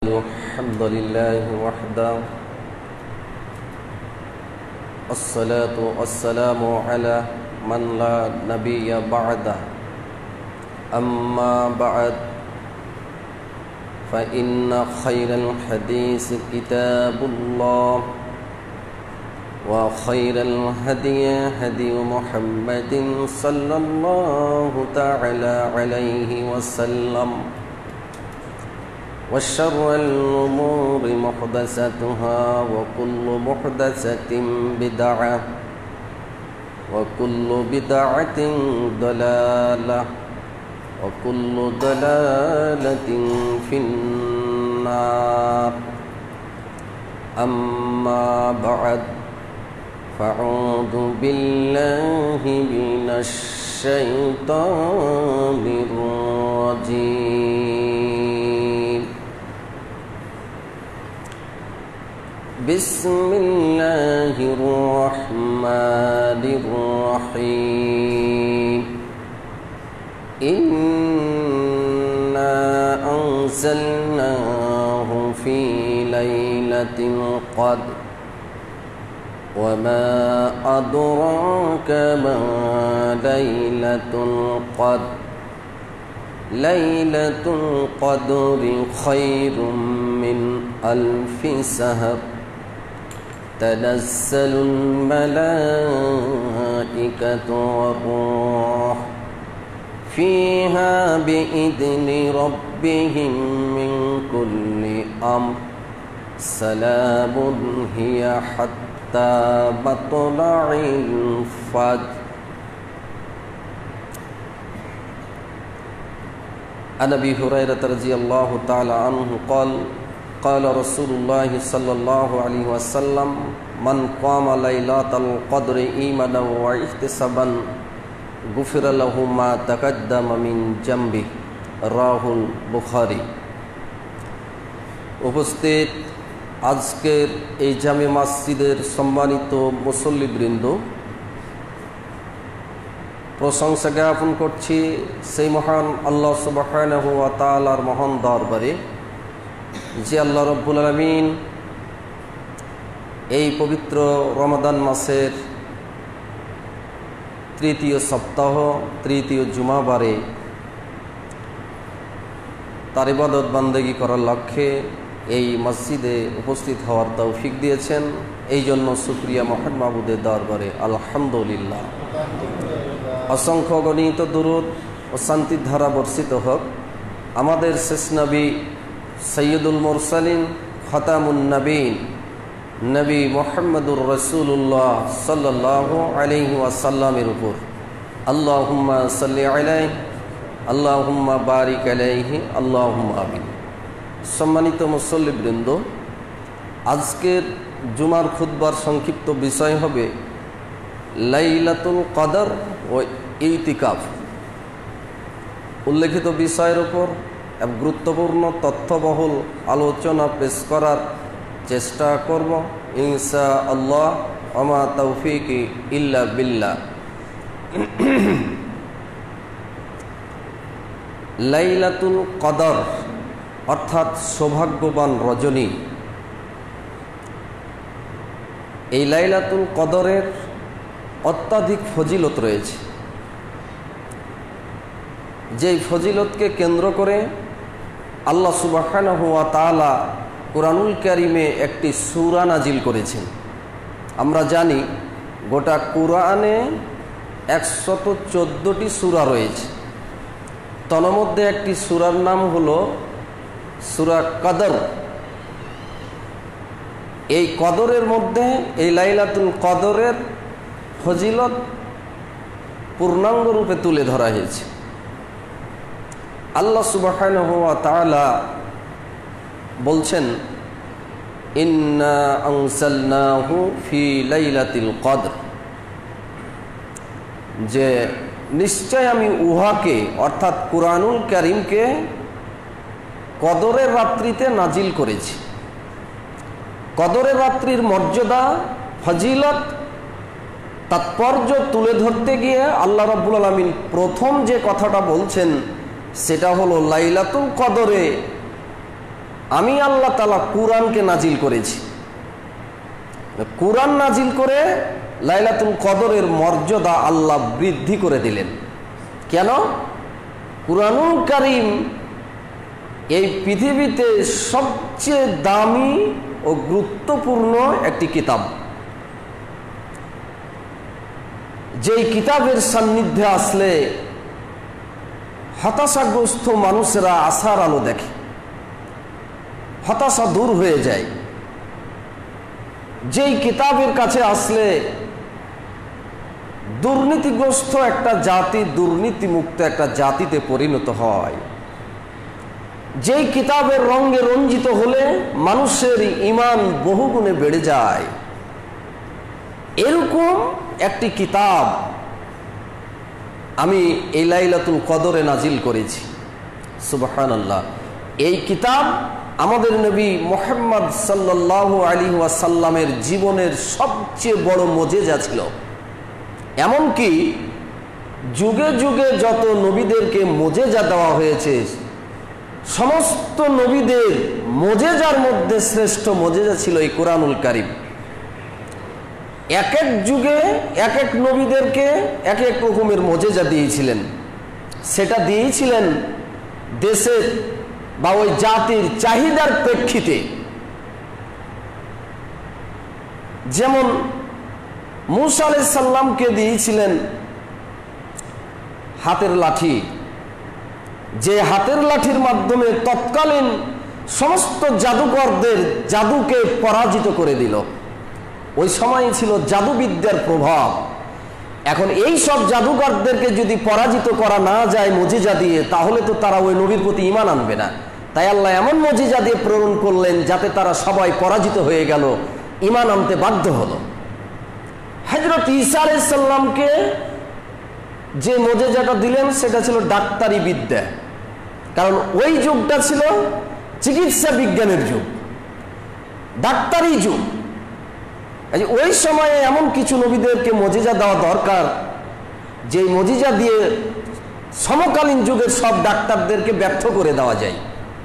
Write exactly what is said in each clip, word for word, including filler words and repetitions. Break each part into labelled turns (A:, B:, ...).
A: الحمد لله وحده الصلاة والسلام على من لا نبي بعده أما بعد فإن خير الحديث كتاب الله وخير الهدي هدي محمد صلى الله تعالى عليه وسلم وشر الأمور محدثاتها وكل محدثة بدعة وكل بدعة ضلالة وكل ضلالة في النار أما بعد فأعوذ بالله من الشيطان الرجيم بسم الله الرحمن الرحيم إنا أنزلناه في ليلة القدر وما أدراك ما ليلة القدر ليلة القدر خير من ألف شهر تنزل الملائكة والروح فيها بإذن ربهم من كل أمر سلام هي حتى مطلع الفجر. عن أبي هريرة رضي الله تعالى عنه قال قال رسول الله صلى الله عليه وسلم من قام ليلة القدر إيمانا واحتسابا غفر له ما تقدم من ذنبه রাহুল বুখারী। উপস্থিত আজকের এই জামে মসজিদের সম্মানিত মুসল্লিবৃন্দ, প্রশংসা জ্ঞাপন করছি সেই মহান আল্লাহ সুবহানাহু ওয়া তাআলার মহান দরবারে যে আল্লাহ রব্বুল আলামিন এই পবিত্র রমাদান মাসের তৃতীয় সপ্তাহ তৃতীয় জুমাবারে তার ইবাদত বান্দেগি করার লক্ষ্যে এই মসজিদে উপস্থিত হওয়ার তৌফিক দিয়েছেন। এই জন্য শুকরিয়া মহান মাবুদের দরবারে আলহামদুলিল্লাহ। অসংখ্য গণিত দুরূদ ও শান্তির ধারা বর্ষিত হোক আমাদের শেষ নবী সৈয়দুল মুরসালিন খাতামুন নবীন নবী মুহাম্মদুর রাসূলুল্লাহ সাল্লাল্লাহু আলাইহি ওয়াসাল্লামের উপর। আল্লাহুম্মা সাল্লি আলাইহি আল্লাহুম্মা বারিক আলাইহি আল্লাহুম্মা আমিন। সম্মানিত মুসল্লিবৃন্দ, আজকের জুমার খুতবার সংক্ষিপ্ত বিষয় হবে লাইলাতুল কদর ও ইতিকাফ। উল্লেখিত বিষয়ের উপর এক গুরুত্বপূর্ণ তথ্যবহুল আলোচনা পেশ করার চেষ্টা করব ইনশাআল্লাহ। ওমা তৌফিকি ইল্লা বিল্লাহ। লাইলাতুল কদর অর্থাৎ সৌভাগ্যবান রজনী। এই লাইলাতুল কদরের অত্যাধিক ফজিলত রয়েছে, যেই ফজিলতকে কেন্দ্র করে আল্লাহ সুবহানাহু ওয়া তাআলা কুরআনুল কারীমে একটি সূরা নাজিল করেছেন। আমরা জানি গোটা কুরআনে একশত চোদ্দোটি সূরা রয়েছে, তন্মধ্যে একটি সূরার নাম হলো সূরা কদর। এই কদরের মধ্যে এই লাইলাতুল কদরের ফজিলত পূর্ণাঙ্গ রূপে তুলে ধরা হয়েছে। আল্লাহ সুবহানাহু ওয়া তাআলা বলছেন ইন্না আনজালনাহু ফি লাইলাতিল কদর, যে নিশ্চয় আমি উহাকে অর্থাৎ কুরআনুল কারীমকে কদরের রাত্রিতে নাজিল করেছি। কদরের রাত্রির মর্যাদা, ফজিলত, তাৎপর্য তুলে ধরতে গিয়ে আল্লাহ রাব্বুল আলামিন প্রথম যে কথাটা বলছেন সেটা হলো লাইলাতুল কদরে আমি আল্লাহ তাআলা কুরআনকে নাজিল করেছি। কুরআন নাজিল করে লাইলাতুল কদরের মর্যাদা আল্লাহ বৃদ্ধি করে দিলেন। কেন? কুরআনুল কারীম এই পৃথিবীতে সবচেয়ে দামি ও গুরুত্বপূর্ণ একটি কিতাব, যেই কিতাবের সান্নিধ্যে আসলে হতাশাগ্রস্ত মানুষেরা আশার আলো দেখে, হতাশা দূর হয়ে যায়। যেই কিতাবের কাছে আসলে দুর্নীতিগ্রস্ত একটা জাতি দুর্নীতিমুক্ত একটা জাতিতে পরিণত হয়। যেই কিতাবের রঙে রঞ্জিত হলে মানুষের ঈমান বহুগুণে বেড়ে যায়, এরকম একটি কিতাব আমি এই লাইলাতুল কদরে নাজিল করেছি। সুবহানাল্লাহ। এই কিতাব আমাদের নবী মুহাম্মদ সাল্লাল্লাহু আলাইহি ওয়াসাল্লামের জীবনের সবচেয়ে বড় মুজিজা ছিল। এমনকি যুগে যুগে যত নবীদেরকে মুজিজা দেওয়া হয়েছে, সমস্ত নবীদের মুজিজার মধ্যে শ্রেষ্ঠ মুজিজা ছিল এই কুরআনুল কারীম। এক এক যুগে এক এক নবীদেরকে এক এক রকমের মুজিজা দিয়েছিলেন। সেটা দিয়েছিলেন দেশের বা ওই জাতির চাহিদার প্রেক্ষিতে। যেমন মূসা আলাইহিস সালামকে দিয়েছিলেন হাতের লাঠি, যে হাতের লাঠির মাধ্যমে তৎকালীন সমস্ত জাদুকরদের জাদুকে পরাজিত করে দিল। ওই সময় ছিল জাদুবিদ্যার প্রভাব। এখন এই সব জাদুকরদেরকে যদি পরাজিত করা না যায় মুজিজা দিয়ে, তাহলে তো তারা ওই নবীর প্রতি ঈমান আনবে না। তাই আল্লাহ এমন মুজিজা দিয়ে প্রেরণ করলেন যাতে তারা সবাই পরাজিত হয়ে গেল, ঈমান আনতে বাধ্য হলো। হযরত ঈসা আলাইহিস সালামকে যে মুজিজাটা দিলেন সেটা ছিল ডাক্তারি বিদ্যা। কারণ ওই যুগটা ছিল চিকিৎসা বিজ্ঞানের যুগ, ডাক্তারি যুগ। ওই সময়ে এমন কিছু নবীদেরকে মুজিজা দেওয়া দরকার, যে মুজিজা দিয়ে সমকালীন যুগের সব ডাক্তারদেরকে ব্যর্থ করে দেওয়া যায়।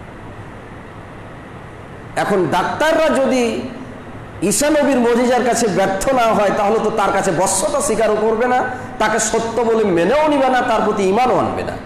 A: এখন ডাক্তাররা যদি ঈসা নবীর মুজিজার কাছে ব্যর্থ না হয়, তাহলে তো তার কাছে বশ্যতা স্বীকারও করবে না, তাকে সত্য বলে মেনেও নিবে না, তার প্রতি ঈমানও আনবে না।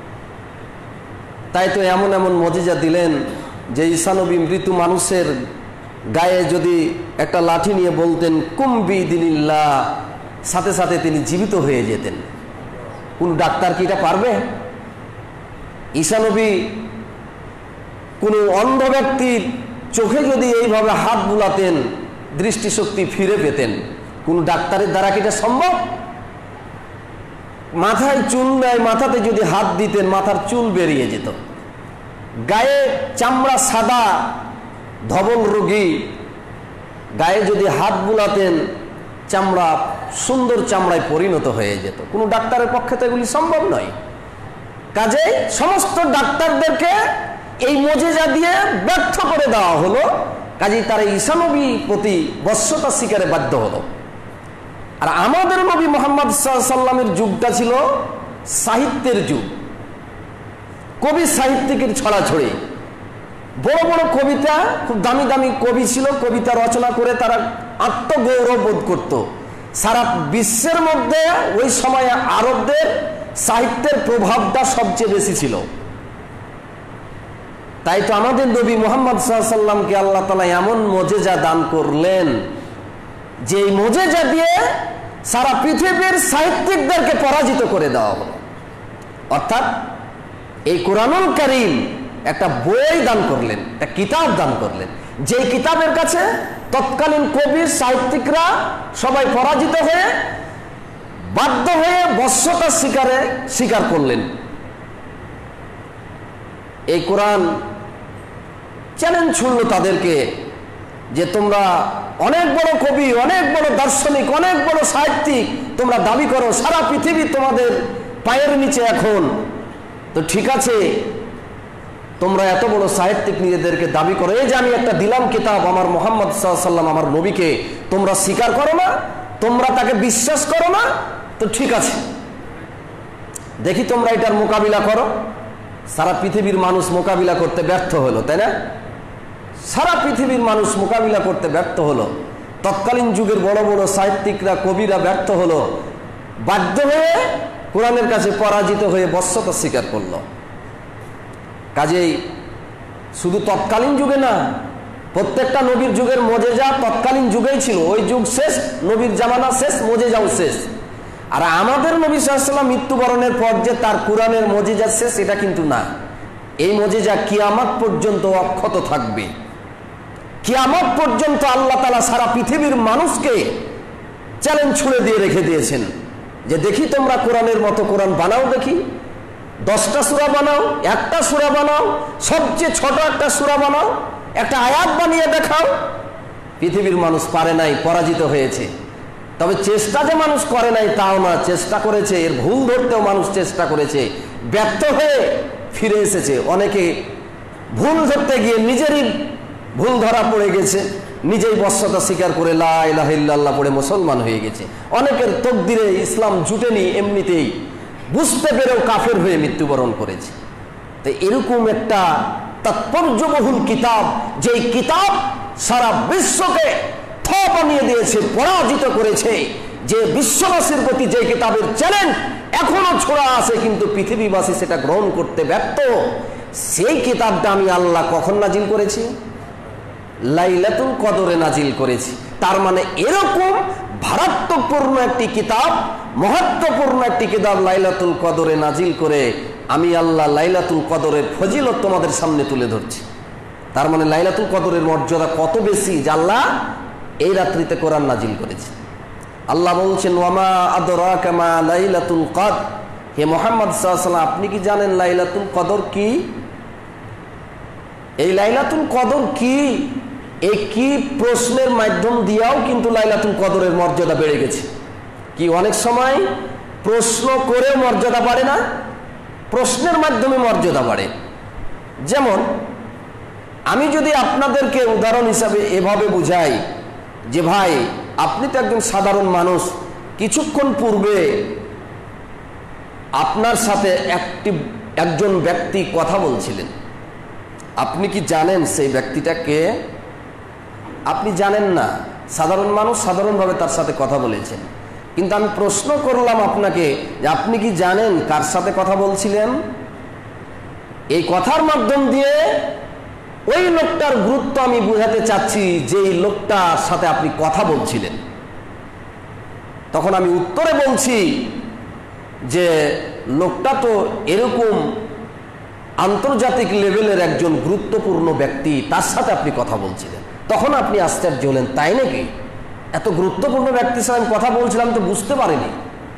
A: তাই তো এমন এমন মুজিজা দিলেন যে ঈসা নবী মৃত্যু মানুষের গায়ে যদি একটা লাঠি নিয়ে বলতেন কুম বিইদিনিল্লাহ, সাথে সাথে তিনি জীবিত হয়ে যেতেন। কোন ডাক্তার কি এটা পারবে? ঈসা নবী কোন অন্ধ ব্যক্তির চোখে যদি এইভাবে হাত বুলাতেন, দৃষ্টিশক্তি ফিরে পেতেন। কোন ডাক্তারের দ্বারা কি এটা সম্ভব? মাথায় চুল নেয়, মাথাতে যদি হাত দিতেন মাথার চুল বেরিয়ে যেত। গায়ে চামড়া সাদা ধবল রোগী, গায়ে যদি হাত বুলাতেন চামড়া সুন্দর চামড়ায় পরিণত হয়ে যেত। কোনো ডাক্তারের পক্ষে তো এগুলি সম্ভব নয়। কাজেই সমস্ত ডাক্তারদেরকে এই মুজিজা দিয়ে ব্যর্থ করে দেওয়া হলো। কাজেই তারা ঈসা নবীর প্রতি বশ্যতা স্বীকারে বাধ্য হলো। আর আমাদের নবী মুহাম্মদ সাল্লাল্লাহু আলাইহি ওয়াসাল্লামের যুগটা ছিল সাহিত্যের যুগ, কবি সাহিত্যিকের ছড়াছড়ি। বড় বড় কবিতা, খুব দামি দামি কবি ছিল, কবিতা রচনা করে তারা আত্মগৌরব বোধ করত। সারা বিশ্বের মধ্যে ওই সময়ে আরবদের সাহিত্যের প্রভাবটা সবচেয়ে বেশি ছিল। তাই তো আমাদের নবী মুহাম্মদ সাল্লাল্লাহু আলাইহি ওয়াসাল্লামকে আল্লাহ তাআলা এমন মুজিজা দান করলেন, যে এই মুজিজা দিয়ে সারা পৃথিবীর সাহিত্যিকদেরকে পরাজিত করে দেওয়া হলো। অর্থাৎ এই কুরআনুল কারীম একটা বই দান করলেন, একটা কিতাব দান করলেন, যে কিতাবের কাছে তৎকালীন কবি সাহিত্যিকরা সবাই পরাজিত হয়ে বাধ্য হয়ে বশ্যতা স্বীকারে স্বীকার করলেন। এই কোরআন চ্যালেঞ্জ ছুড়ল তাদেরকে যে তোমরা অনেক বড় কবি, অনেক বড় দার্শনিক, অনেক বড় সাহিত্যিক, তোমরা দাবি করো সারা পৃথিবী তোমাদের পায়ের নিচে এখন। তো ঠিক আছে, তোমরা এত বড় সাহিত্যিক নিজেদেরকে দাবি করো, এই যে আমি একটা দিলাম কিতাব আমার মুহাম্মদ সাল্লাল্লাহু আলাইহি ওয়াসাল্লাম আমার নবীকে, তোমরা স্বীকার করো না, তোমরা তাকে বিশ্বাস করো না, তো ঠিক আছে দেখি তোমরা এটার মোকাবিলা করো। সারা পৃথিবীর মানুষ মোকাবিলা করতে ব্যর্থ হলো, তাই না? সারা পৃথিবীর মানুষ মোকাবিলা করতে ব্যর্থ হলো। তৎকালীন যুগের বড় বড় সাহিত্যিকরা, কবিরা ব্যর্থ হলো, বাধ্য হয়ে কোরআনের কাছে পরাজিত হয়ে বশ্যতা স্বীকার করল। কাজেই শুধু তৎকালীন যুগে না, প্রত্যেকটা নবীর যুগের মজেজা তৎকালীন যুগেই ছিল। ওই যুগ শেষ, নবীর জামানা শেষ, মজেজাও শেষ। আর আমাদের নবী সাল্লাল্লাহু আলাইহি ওয়াসাল্লাম মৃত্যুবরণের পর যে তার কোরআনের মজেজা শেষ, এটা কিন্তু না। এই মজেজা কিয়ামত পর্যন্ত অক্ষত থাকবে। কিয়ামত পর্যন্ত আল্লাহ তাআলা সারা পৃথিবীর মানুষকে চ্যালেঞ্জ ছুড়ে দিয়ে রেখে দিয়েছেন যে দেখি তোমরা কোরআনের মতো কোরআন বানাও, দেখি দশটা সূরা বানাও, একটা সূরা বানাও, সবচেয়ে ছোট একটা সূরা বানাও, একটা আয়াত বানিয়ে দেখাও। পৃথিবীর মানুষ পারে নাই, পরাজিত হয়েছে। তবে চেষ্টা যে মানুষ করে নাই তাও না, চেষ্টা করেছে। এর ভুল ধরতেও মানুষ চেষ্টা করেছে, ব্যর্থ হয়ে ফিরে এসেছে। অনেকে ভুল ধরতে গিয়ে নিজেরই ভুল ধরা পড়ে গেছে, নিজেই বশ্যতা স্বীকার করে লা ইলাহা ইল্লাল্লাহ পড়ে মুসলমান হয়ে গেছে। অনেকের তকদিরে ইসলাম জুটেনি, এমনিতেই বুঝতে পেরেও কাফের হয়ে মৃত্যুবরণ করেছে। তো এরকম একটা তাৎপর্যবহুল কিতাব, যেই কিতাব সারা বিশ্বকে থ বানিয়ে দিয়েছে, পরাজিত করেছে, যে বিশ্ববাসীর প্রতি যে কিতাবের চ্যালেঞ্জ এখনো ছোড়া আছে কিন্তু পৃথিবীবাসী সেটা গ্রহণ করতে ব্যর্থ, সেই কিতাবটা আমি আল্লাহ কখন নাজিল করেছি? লাইলাতুল কদরে নাজিল করেছি। তার মানে এরকম ভারাত্মপূর্ণ একটি কিতাব, মহত্বপূর্ণ একটি কিতাব লাইলাতুল কদরে নাজিল করে আমি আল্লাহ লাইলাতুল কদরের ফজিলত তোমাদের সামনে তুলে ধরছি। তার মানে লাইলাতুল কদরের মর্যাদা কত বেশি যে আল্লাহ এই রাত্রিতে কোরআন নাজিল করেছে। আল্লাহ বলছেন ওয়ামা আদরাকা মা লাইলাতুল কদর, হে মুহাম্মদ সাল্লাল্লাহু আলাইহি ওয়াসাল্লাম আপনি কি জানেন লাইলাতুল কদর কি? এই লাইলাতুল কদর কি, এই কি প্রশ্নের মাধ্যম দিয়েও কিন্তু লাইলাতুল কদরের মর্যাদা বেড়ে গেছে। কি অনেক সময় প্রশ্ন করে মর্যাদা বাড়ে না, প্রশ্নের মাধ্যমে মর্যাদা বাড়ে। যেমন আমি যদি আপনাদেরকে উদাহরণ হিসাবে এভাবে বুঝাই যে ভাই আপনি তো একজন সাধারণ মানুষ, কিছুক্ষণ পূর্বে আপনার সাথে একটি একজন ব্যক্তি কথা বলছিলেন, আপনি কি জানেন সেই ব্যক্তিটা কে? আপনি জানেন না, সাধারণ মানুষ সাধারণভাবে তার সাথে কথা বলেছেন। কিন্তু আমি প্রশ্ন করলাম আপনাকে যে আপনি কি জানেন কার সাথে কথা বলছিলেন? এই কথার মাধ্যম দিয়ে ওই লোকটার গুরুত্ব আমি বোঝাতে চাচ্ছি, যে এই লোকটার সাথে আপনি কথা বলছিলেন। তখন আমি উত্তরে বলছি যে লোকটা তো এরকম আন্তর্জাতিক লেভেলের একজন গুরুত্বপূর্ণ ব্যক্তি, তার সাথে আপনি কথা বলছিলেন। তখন আপনি আশ্চর্য হলেন, তাই নাকি? এত গুরুত্বপূর্ণ ব্যক্তির সাথে আমি কথা বলছিলাম তো বুঝতে পারিনি।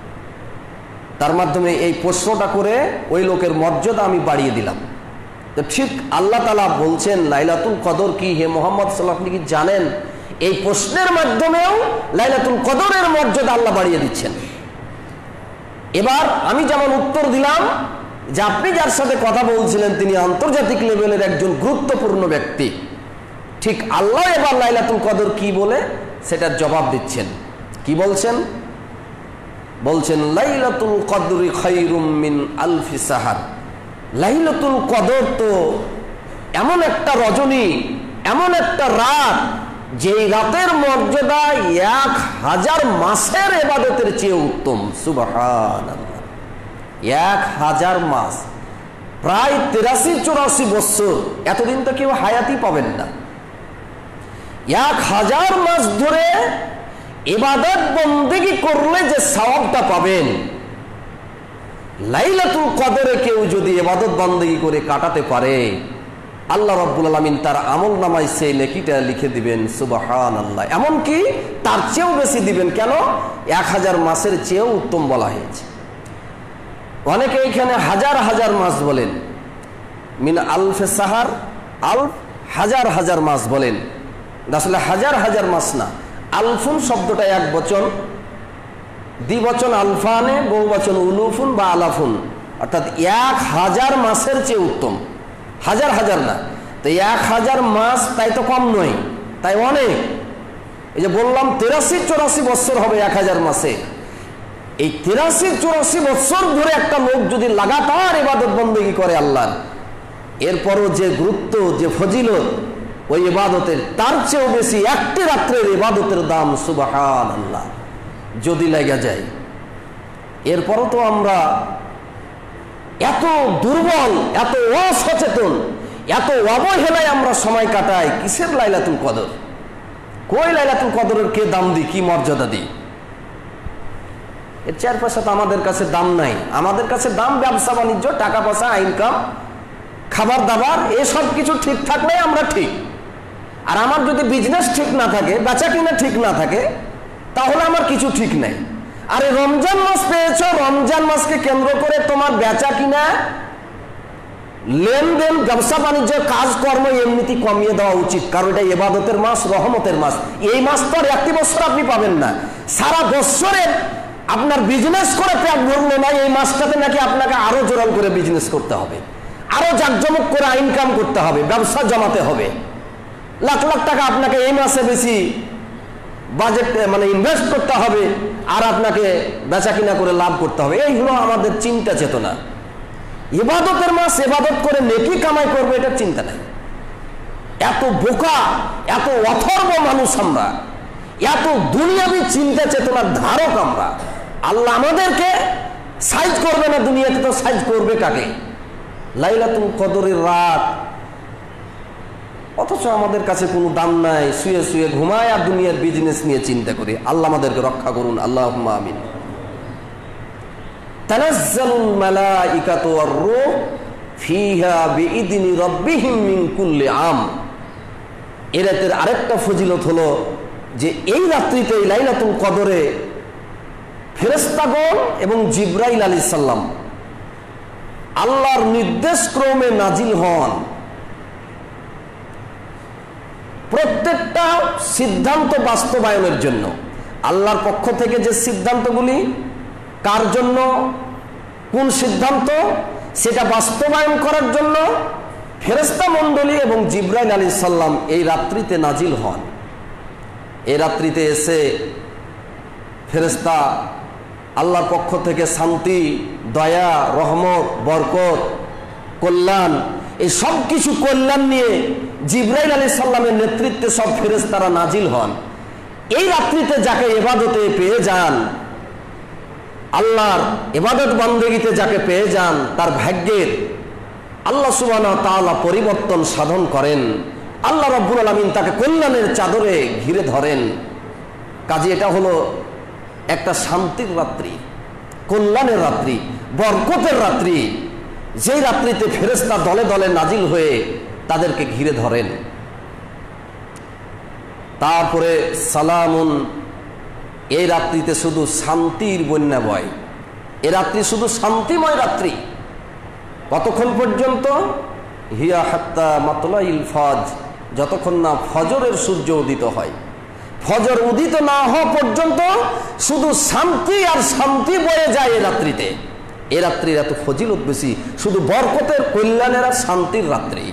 A: তার মাধ্যমে এই প্রশ্নটা করে ওই লোকের মর্যাদা আমি বাড়িয়ে দিলাম। তো ঠিক আল্লাহ তাআলা বলছেন লাইলাতুল কদর কি, হে মুহাম্মদ সাল্লাল্লাহু আলাইহি ওয়াসাল্লাম আপনি কি জানেন? এই প্রশ্নের মাধ্যমেও লাইলাতুল কদরের মর্যাদা আল্লাহ বাড়িয়ে দিচ্ছেন। এবার আমি যেমন উত্তর দিলাম যে আপনি যার সাথে কথা বলছিলেন তিনি আন্তর্জাতিক লেভেলের একজন গুরুত্বপূর্ণ ব্যক্তি, ঠিক আল্লাহ এবার লাইলাতুল কদর কি বলে সেটার জবাব দিচ্ছেন। কি বলছেন? বলছেন লাইলাতুল কদরি খায়রুম মিন আলফি সাহার। লাইলাতুল কদর তো এমন একটা রজনী, এমন একটা রাত, যেই রাতের মর্যাদা এক হাজার মাসের ইবাদতের চেয়ে উত্তম। সুবহানাল্লাহ, এক হাজার মাস, প্রায় তেরাশি চুরাশি বছর, এতদিন তো কেউ হায়াতই পাবেন না। এক হাজার মাস ধরে ইবাদত বন্দেগী করলে যে সওয়াবটা পাবেন, লাইলাতুল কদরে কেউ যদি ইবাদত বন্দেগী করে কাটাতে পারে আল্লাহ রাব্বুল আলামিন তার আমল নামায় সেই নেকিটা লিখে দিবেন। সুবহানাল্লাহ, এমনকি তার চেয়েও বেশি দিবেন। কেন? এক হাজার মাসের চেয়েও উত্তম বলা হয়েছে। অনেকে এখানে হাজার হাজার মাস বলেন, মিন আলফে সাহার, আলফ হাজার হাজার মাস বলেন। আসলে হাজার হাজার মাস না, আলফুন শব্দটা এক বচন, দ্বিবচন আলফানে, বহু বচন উলুফুন বা আলাফুন, অর্থাৎ এক হাজার মাসের চেয়ে উত্তম। হাজার হাজার না, তো এক হাজার মাস তাই তো কম নয়, তাই অনেক। এই যে বললাম তেরাশি চৌরাশি বছর হবে এক হাজার মাসে, এই তেরাশি চৌরাশি বছর ধরে একটা লোক যদি লাগাতার ইবাদত বন্দেগী করে আল্লাহর, এরপরও যে গুরুত্ব, যে ফজিলত, ওই ইবাদতের, তার চেয়েও বেশি একটি রাত্রের ইবাদতের দাম সুবহানাল্লাহ যদি লাগা যায়। এরপরও তো আমরা এত দুর্বল, এত অসচেতন, এত অবহেলায় আমরা সময় কাটাই। কিসের লাইলাতুল কদর? কই লাইলাতুল কদরের কে দাম দিই, কি মর্যাদা দিই? এর চার পয়সা তো আমাদের কাছে দাম নাই। আমাদের কাছে দাম ব্যবসা বাণিজ্য, টাকা পয়সা, ইনকাম, খাবার দাবার, এসব কিছু ঠিক থাকলে আমরা ঠিক। আর আমার যদি বিজনেস ঠিক না থাকে, বেচা কিনা ঠিক না থাকে, তাহলে আমার কিছু ঠিক নাই। আরে রমজান মাস পেয়েছো, রমজান মাসকে কেন্দ্র করে তোমার বেচা কিনা, লেনদেন, ব্যবসা বাণিজ্য, কাজকর্ম এমনিতে কমিয়ে দেওয়া উচিত। কারণ এটা ইবাদতের মাস, রহমতের মাস। এই মাস তো আর একটি বছর আপনি পাবেন না। সারা বছরের আপনার বিজনেস করে পেট ভরলো না, এই মাসটাতে নাকি আপনাকে আরো জোরাল করে বিজনেস করতে হবে, আরো জাঁকজমক করে ইনকাম করতে হবে, ব্যবসা জমাতে হবে, লাখ লাখ টাকা আপনাকে এই মাসে বেশি বাজেট মানে ইনভেস্ট করতে হবে, আর আপনাকে বেচা কিনা করে লাভ করতে হবে। এই হলো আমাদের চিন্তা চেতনা। ইবাদতের মাস, ইবাদত করে নেকি কামাই করবে, এটা চিন্তা নাই। এত বোকা, এত অথর্ব মানুষ আমরা, এত দুনিয়াবি চিন্তা চেতনার ধারক আমরা। আল্লাহ আমাদেরকে সাইজ করবে না দুনিয়াতে, তো সাইজ করবে কাকে? লাইলাতুল কদরের রাত, অথচ আমাদের কাছে কোনো দাম নাই। শুয়ে শুয়ে ঘুমায় আর দুনিয়ার বিজনেস নিয়ে চিন্তা করি। আল্লাহ আমাদেরকে রক্ষা করুন, আল্লাহুম্মা আমিন। তানাজ্জালুল মালাইকাতু ওয়ার রূহ ফিহা বিইذনি রাব্বিহিম মিন কুল্লি আম। এর রাতের আরেকটা ফজিলত হলো যে এই রাত্রিতে, এই লাইলাতুল কদরে ফেরেশতাগণ এবং জিবরাইল আলাইহিস সালাম আল্লাহর নির্দেশ ক্রমে নাজিল হন। প্রত্যেকটা সিদ্ধান্ত বাস্তবায়নের জন্য আল্লাহর পক্ষ থেকে যে সিদ্ধান্তগুলি, কার জন্য কোন সিদ্ধান্ত, সেটা বাস্তবায়ন করার জন্য ফেরেশতা মণ্ডলী এবং জিবরাইল আলাইহিস সালাম এই রাত্রিতে নাজিল হন। এই রাত্রিতে এসে ফেরেশতা আল্লাহর পক্ষ থেকে শান্তি, দয়া, রহমত, বরকত, কল্যাণ, এই সব কিছু কল্যাণ নিয়ে জিবরাইল আলাইহিস সালামের নেতৃত্বে সব ফেরেশতারা নাজিল হন। এই রাত্রিতে যাকে ইবাদতে পেয়ে যান, আল্লাহর ইবাদত বান্দেগিতে যাকে পেয়ে যান, তার ভাগ্যের আল্লাহ সুবহানাহু ওয়া তাআলা পরিবর্তন সাধন করেন। আল্লাহ রাব্বুল আলামিন তাকে কল্যাণের চাদরে ঘিরে ধরেন। কাজে এটা হলো একটা শান্তির রাত্রি, কল্যাণের রাত্রি, বরকতের রাত্রি, যেই রাত্রিতে ফেরেশতা দলে দলে নাজিল হয়ে তাদেরকে ঘিরে ধরেন। তারপরে সালামুন, এই রাত্রিতে শুধু শান্তির বন্যা বয়। এ রাত্রি শুধু শান্তিময় রাত্রি। কতক্ষণ পর্যন্ত? হিয়া হাত্তা মাতলাইল ফজ, যতক্ষণ না ফজরের সূর্য উদিত হয়। ফজর উদিত না হওয়া পর্যন্ত শুধু শান্তি আর শান্তি বয়ে যায় এ রাত্রিতে। এ রাত্রির এত ফজিলত বেশি, শুধু বরকতের, কল্যাণের আর শান্তির রাত্রি।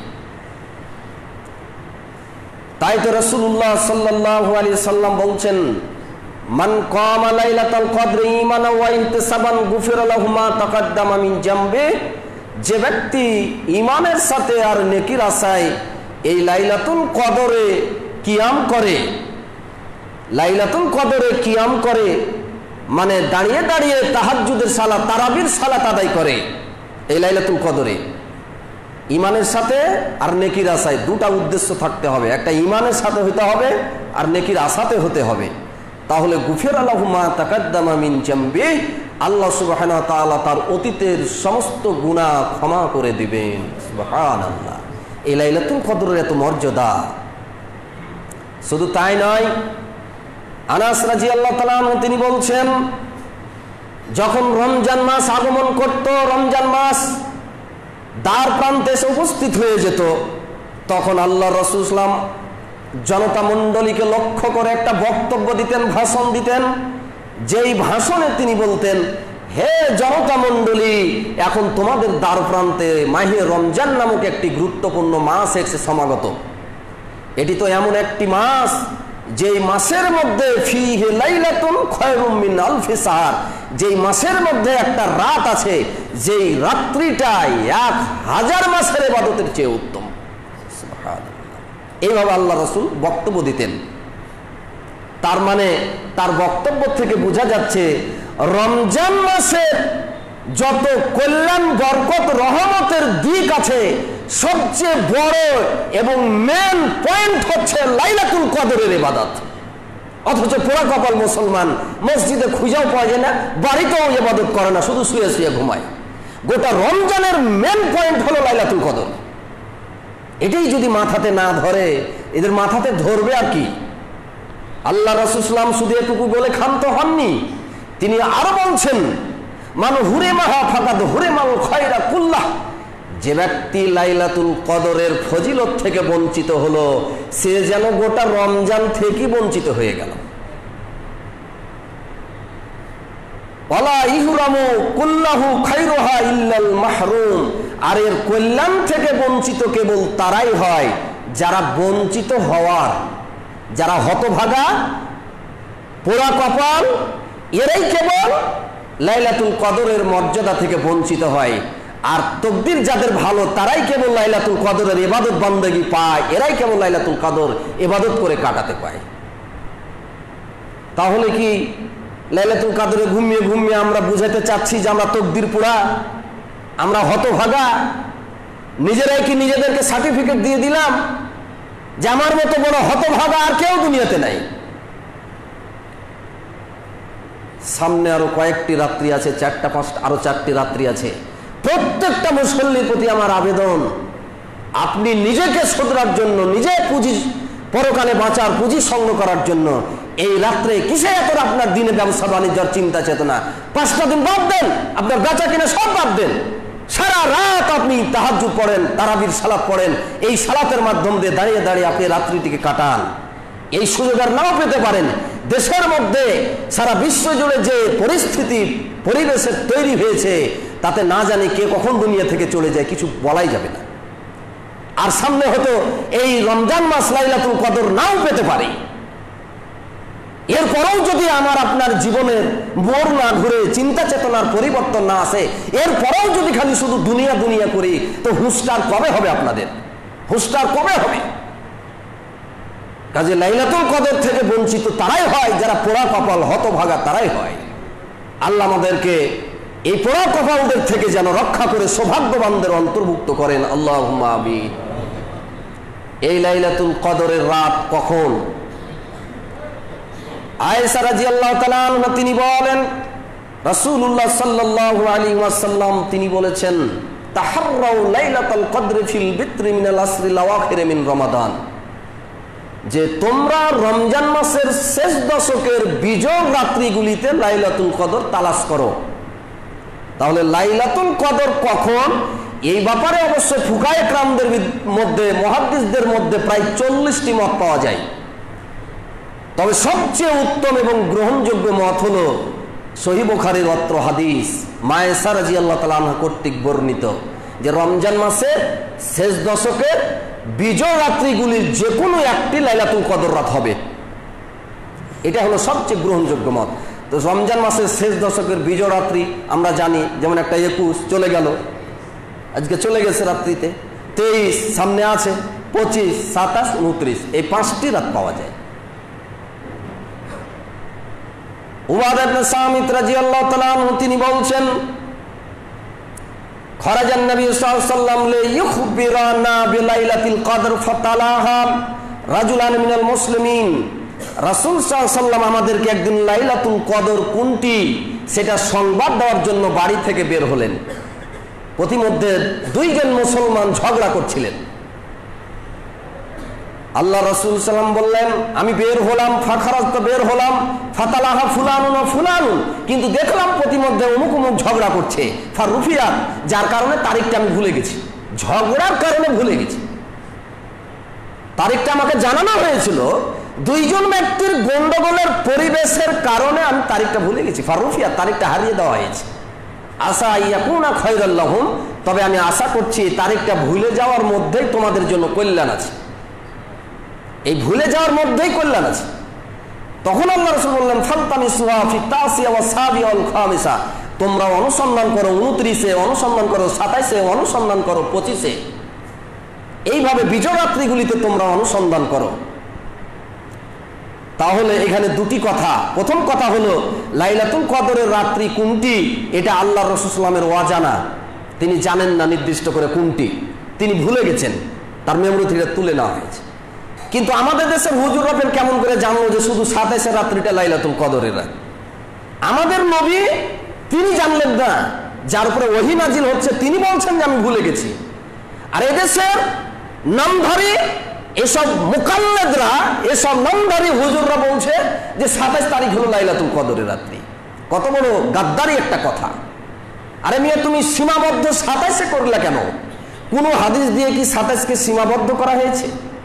A: তাই তো রাসূলুল্লাহ সাল্লাল্লাহু আলাইহি সাল্লাম বলছেন, মান কামা লাইলাতুল কদরি ঈমানান ওয়া ইহতিসাবান গুফিরা লাহু মা তাকাদ্দামা মিন জামবি। যে ব্যক্তি ঈমানের সাথে আর নেকির আশায় এই লাইলাতুল কদরে কিয়াম করে, লাইলাতুল কদরে কিয়াম করে মানে দাঁড়িয়ে দাঁড়িয়ে তাহাজ্জুদের সালাত, তারাবির সালাত আদায় করে এই লাইলাতুল কদরে, ঈমানের সাথে আর নেকির আশায় দুটা উদ্দেশ্য থাকতে হবে। একটা ঈমানের সাথে হতে হবে আর নেকির আশাতে হতে হবে। তাহলে গুফিরা লাহু মা তাকাদ্দামা মিন জামবি, আল্লাহ সুবহানাহু ওয়া তাআলা তার অতীতের সমস্ত গুনাহ ক্ষমা করে দিবেন। সুবহানাল্লাহ। এই লাইলাতুল কদরের এত মর্যাদা। শুধু তাই নয়, আনাস রাদিয়াল্লাহু তাআলা আনহু তিনি বলছেন, যখন রমজান মাস আগমন করত, রমজান মাস দ্বার প্রান্তে এসে উপস্থিত হয়ে যেত, তখন আল্লাহ রাসূল সাল্লাল্লাহু আলাইহি ওয়াসাল্লাম জনতা মণ্ডলীকে লক্ষ্য করে একটা বক্তব্য দিতেন, ভাষণ দিতেন। যেই ভাষণে তিনি বলতেন, হে জনতা মণ্ডলী, এখন তোমাদের দ্বার প্রান্তে মাহে রমজান নামক একটি গুরুত্বপূর্ণ মাস এসে সমাগত। এটি তো এমন একটি মাস যেই মাসের মধ্যে ফিহি লাইলাতুন খায়রুম মিন আলফি সাহার, যেই মাসের মধ্যে একটা রাত আছে, যেই রাত্রিটা এক হাজার মাসের ইবাদতের চেয়ে উত্তম। সুবহানাল্লাহ। এইভাবে আল্লাহ রাসূল বক্তব্য দিতেন। তার মানে তার বক্তব্য থেকে বোঝা যাচ্ছে রমজান মাসের যত কল্যাণ, বরকত, রহমতের দিক আছে, সবচেয়ে বড় এবং মেন পয়েন্ট হচ্ছে লাইলাতুল কদরের ইবাদত। অথচ পোড়া কপাল মুসলমান মসজিদে খুঁজেও পাওয়া যায় না, বাড়িতেও ইবাদত করে না, শুধু শুয়ে শুয়ে ঘুমায়। গোটা রমজানের মেন পয়েন্ট হলো লাইলাতুল কদর। এটাই যদি মাথাতে না ধরে, এদের মাথাতে ধরবে আর কি? আল্লাহ রাসূল সাল্লাল্লাহু আলাইহি ওয়াসাল্লাম শুধু এটুকু বলে ক্ষান্ত হননি, তিনি আরো বলছেন মান হুরিমাহা ফাকাদ হুরিমাল খায়রা কুল্লাহ, যে ব্যক্তি লাইলাতুল কদরের ফজিলত থেকে বঞ্চিত হলো সে যেন গোটা রমজান থেকে বঞ্চিত হয়ে গেল। ওয়ালা ইহরামু কুল্লাহু খায়রুহা ইল্লাল মাহরুম, আর এর কল্যাণ থেকে বঞ্চিত কেবল তারাই হয় যারা বঞ্চিত হওয়ার, যারা হতভাগা, পোড়া কপাল, এরাই কেবল লাইলাতুল কদরের মর্যাদা থেকে বঞ্চিত হয়। আর তকদির যাদের ভালো তারাই কেবল লাইলাতুল কদরের ইবাদত বান্দেগী পায়, এরাই কেবল লাইলাতুল কদর ইবাদত করে কাটাতে পায়। তাহলে কি লাইলাতুল কদরে ঘুমিয়ে ঘুমিয়ে আমরা বুঝাতে চাচ্ছি যে আমরা তকদির পোড়া, আমরা হতভাগা? নিজেরাই কি নিজেদেরকে সার্টিফিকেট দিয়ে দিলাম যে আমার মতো বড় হতভাগা আর কেউ দুনিয়াতে নাই? সামনে আরো কয়েকটি রাত্রি আছে, চারটা পাঁচটা আরো চারটি রাত্রি আছে। প্রত্যেকটা মুসল্লির প্রতি আমার আবেদন, আপনি নিজেকে শোধরার জন্য, নিজে পুঁজি পরকালে বাঁচার পুঁজি সংগ্রহ করার জন্য এই রাত্রে কিসে এত আপনার দিনে ব্যবসা বাণিজ্যের চিন্তা চেতনা? পাঁচটা দিন বাদ দেন, আপনার বেচা কিনা সব বাদ দেন, সারা রাত আপনি তাহাজ্জুদ পড়েন, তারাবির সালাত পড়েন, এই সালাতের মাধ্যম দিয়ে দাঁড়িয়ে দাঁড়িয়ে আপনি রাত্রিটিকে কাটান। এই সুযোগ আর নাও পেতে পারেন। দেশের মধ্যে সারা বিশ্ব জুড়ে যে পরিস্থিতি পরিবেশের তৈরি হয়েছে তাতে না জানি কে কখন দুনিয়া থেকে চলে যায় কিছু বলাই যাবে না। আর সামনে হয়তো এই রমজান মাস লাইলাতুল কদর নাও পেতে পারে। এরপরেও যদি আমার আপনার জীবনের মোড় না ঘুরে, চিন্তা চেতনার পরিবর্তন না আসে, এরপরেও যদি খালি শুধু দুনিয়া দুনিয়া করি, তো হুঁশটার কবে হবে আপনাদের? হুঁশটার কবে হবে? কাজে লাইলাতুল কদর থেকে বঞ্চিত তারাই হয় যারা পোড়া কপাল, হতভাগা তারাই হয়। আল্লাহ আমাদেরকে এই পোড়া কপালদের থেকে যেন রক্ষা করে সৌভাগ্যবানদের অন্তর্ভুক্ত করেন, আল্লাহুম্মা আমিন। এই লাইলাতুল কদরের রাত কখন? আয়েশা রাদিয়াল্লাহু তাআলা আনহা তিনি বলেন, রাসূলুল্লাহ সাল্লাল্লাহু আলাইহি ওয়াসাল্লাম তিনি বলেছেন, তাহাররাউ লাইলাতুল কদরি ফিল বিত্রি মিনাল আসরিল আওয়াখির মিন রমাদান, যে তোমরা রমজান মাসের শেষ দশকের বিজয় রাত্রিগুলিতে লাইলাতুল কদর তালাশ করো। তাহলে লাইলাতুল কদর কখন, এই ব্যাপারে অবশ্য ফুকায়ে কেরামদের মধ্যে, মুহাদ্দিসদের মধ্যে প্রায় চল্লিশটি মত পাওয়া যায়। তবে সবচেয়ে উত্তম এবং গ্রহণযোগ্য মত হলো সহিহ বুখারীর অত্র হাদিস আয়েশা রাদিয়াল্লাহু তাআলা আনহা কর্তৃক বর্ণিত, যে রমজান মাসে শেষ দশকের বিজয় রাত্রিগুলির যে কোনো একটি লাইলাতুল কদর রাত হবে। এটা হলো সবচেয়ে গ্রহণযোগ্য মত। তো রমজান মাসের শেষ দশকের বিজয় রাত্রি আমরা জানি, যেমন একটা একুশ চলে গেল, আজকে চলে গেছে রাত্রিতে, তেইশ সামনে আছে, পঁচিশ, সাতাশ, উনত্রিশ, এই পাঁচটি রাত পাওয়া যায়। উবাদা ইবনে সামিত রাদিয়াল্লাহু তাআলা আনহু তিনি বলছেন, খরাজান নবী সাল্লাল্লাহু আলাইহি ওয়াসাল্লাম লিইখবিরানা বিলাইলাতিল কদর ফাতালাহা রাজুলান মিনাল মুসলিমিন। রাসূল সাল্লাল্লাহু আলাইহি ওয়াসাল্লাম আমাদেরকে একদিন লাইলাতুল কদর কোনটি সেটা সংবাদ দেওয়ার জন্য বাড়ি থেকে বের হলেন। প্রতিমধ্যে দুইজন মুসলমান ঝগড়া করছিলেন। আল্লাহ রাসূল সাল্লাল্লাহু আলাইহি ওয়াসাল্লাম বললেন, আমি বের হলাম, ফাখারাত বের হলাম, ফাতালাহা ফুলানুন ওয়া ফুলানুন, কিন্তু দেখলাম প্রতিমধ্যে অমুক অমুক ঝগড়া করছে, ফারুফিয়াত, যার কারণে তারিখটা আমি ভুলে গেছি, ঝগড়ার কারণে ভুলে গেছি। তারিখটা আমাকে জানানো হয়েছিল, দুইজন ব্যক্তির গন্ডগোলের পরিবেশের কারণে আমি তারিখটা ভুলে গেছি, ফারুফিয়াত, তারিখটা হারিয়ে দেওয়া হয়েছে। আশা ইয়াকুনা খায়রাল লাহুম, তবে আমি আশা করছি তারিখটা ভুলে যাওয়ার মধ্যেই তোমাদের জন্য কল্যাণ আছে, এই ভুলে যাওয়ার মধ্যেই কল্যাণ আছে। তখন আল্লাহ রাসূল বললেন, ফালতামিসুহা ফি তাসিয়া ওয়া সাবিয়া ওয়াল খামিসা, তোমরা অনুসন্ধান করো উনত্রিশে, অনুসন্ধান করো সাতাইশে, অনুসন্ধান করো পঁচিশে। এইভাবে বিজয় রাত্রিগুলিতে তোমরা অনুসন্ধান করো। তাহলে এখানে দুটি কথা। প্রথম কথা হলো লাইলাতুল কদরের রাত্রি কোনটি, এটা আল্লাহ রাসূল সাল্লাল্লাহু আলাইহি ওয়াসাল্লামের অজানা, তিনি জানেন না নির্দিষ্ট করে কোনটি, তিনি ভুলে গেছেন, তার মেমরি থেকে তুলে নেওয়া হয়েছে। কিন্তু আমাদের দেশের হুজুররা কেমন করে জানলো যে শুধু সাতাইশের রাত্রিটা লাইলাতুল কদরের রাত? আমাদের নবী তিনি জানলেন না, যার উপরে ওহী নাজিল হচ্ছে তিনি বলছেন যে আমি ভুলে গেছি। আর এদেশের নামধারী এসব মুকাল্লিদরা, এসব নামধারী হুজুররা বলছে যে সাতাইশ তারিখ হলো লাইলাতুল কদরের রাত্রি। কত বড় গাদ্দারি একটা কথা! আরে মিয়া, তুমি সীমাবদ্ধ সাতাইশে করলে কেন? কোন হাদিস দিয়ে কি সাতাইশকে সীমাবদ্ধ করা হয়েছে?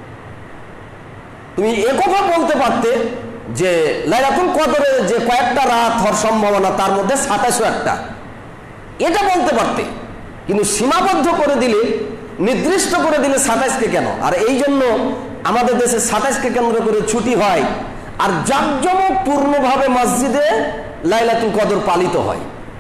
A: তুমি একথা বলতে পারতে যে লাইলাতুল কদরে যে কয়েকটা রাত হওয়ার সম্ভাবনা তার মধ্যে সাতাইশও একটা, এটা বলতে পারতে। কিন্তু সীমাবদ্ধ করে দিলে, নির্দিষ্ট করে দিলে সাতাইশকে কেন? আর এই জন্য আমাদের দেশে সাতাইশকে কেন্দ্র করে ছুটি হয়, আর জাঁকজমক পূর্ণভাবে মসজিদে লাইলাতুল কদর পালিত হয়।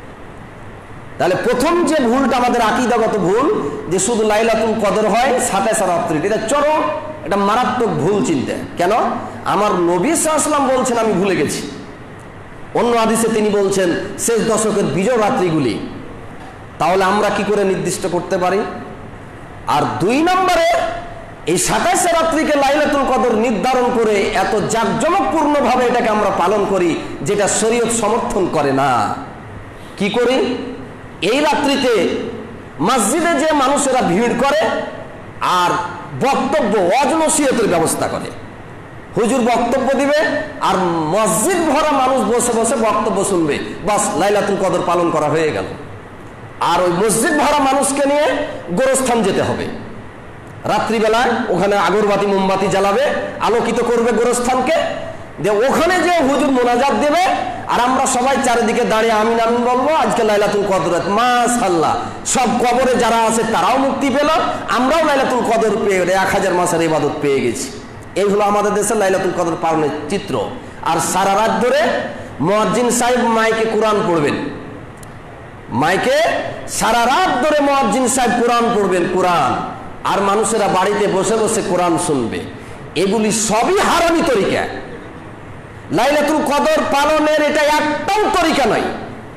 A: তাহলে প্রথম যে ভুলটা আমাদের আকীদাগত ভুল, যে শুধু লাইলাতুল কদর হয় সাতাইশ রাত্রি, এটা চরম, এটা মারাত্মক ভুল চিন্তা। কেন? আমার নবী সাল্লাল্লাহু আলাইহি ওয়াসাল্লাম বলছেন আমি ভুলে গেছি। অন্য হাদিসে তিনি বলছেন শেষ দশকের বিজয় রাত্রিগুলি। তাহলে আমরা কি করে নির্দিষ্ট করতে পারি? আর দুই নম্বরে এই সাতাইশ রাত্রিকে লাইলাতুল কদর নির্ধারণ করে এত জাঁকজমকপূর্ণ ভাবে এটাকে আমরা পালন করি, যেটা শরীয়ত সমর্থন করে না। কি করি? এই রাত্রিতে মসজিদে যে মানুষেরা ভিড় করে আর বক্তব্য ওয়াজ নসিহতের ব্যবস্থা করে, হুজুর বক্তব্য দিবে আর মসজিদ ভরা মানুষ বসে বসে বক্তব্য শুনবে, বাস লাইলাতুল কদর পালন করা হয়ে গেল। আর ওই মসজিদ ভরা মানুষকে নিয়ে গোরস্থান যেতে হবে রাত্রিবেলায়, ওখানে আগরবাতি মোমবাতি জ্বালাবে, আলোকিত করবে গোরস্থানকে, যে ওখানে যে হুজুর মোনাজাত দেবে আর আমরা সবাই চারিদিকে দাঁড়িয়ে আমিন আমিন বলবো, আজকে লাইলাতুল কদর রাত, মাশাআল্লাহ। সব কবরে যারা আছে তারাও মুক্তি পেল, আমরাও লাইলাতুল কদর পেয়ে এক হাজার মাসের ইবাদত পেয়ে গেছি। এই হলো আমাদের দেশের লাইলাতুল কদর পালনের চিত্র। আর সারা রাত ধরে মুয়াজ্জিন সাহেব মাইকে কোরআন পড়বেন, মাইকে সারা রাত ধরে মুয়াজ্জিন সাহেব কোরআন পড়বেন, কোরআন, আর মানুষেরা বাড়িতে বসে বসে কোরআন শুনবে। এগুলি সবই হারামি তরিকা। লাইলাতুল কদর পালনের এটা একটাও তরিকা নয়।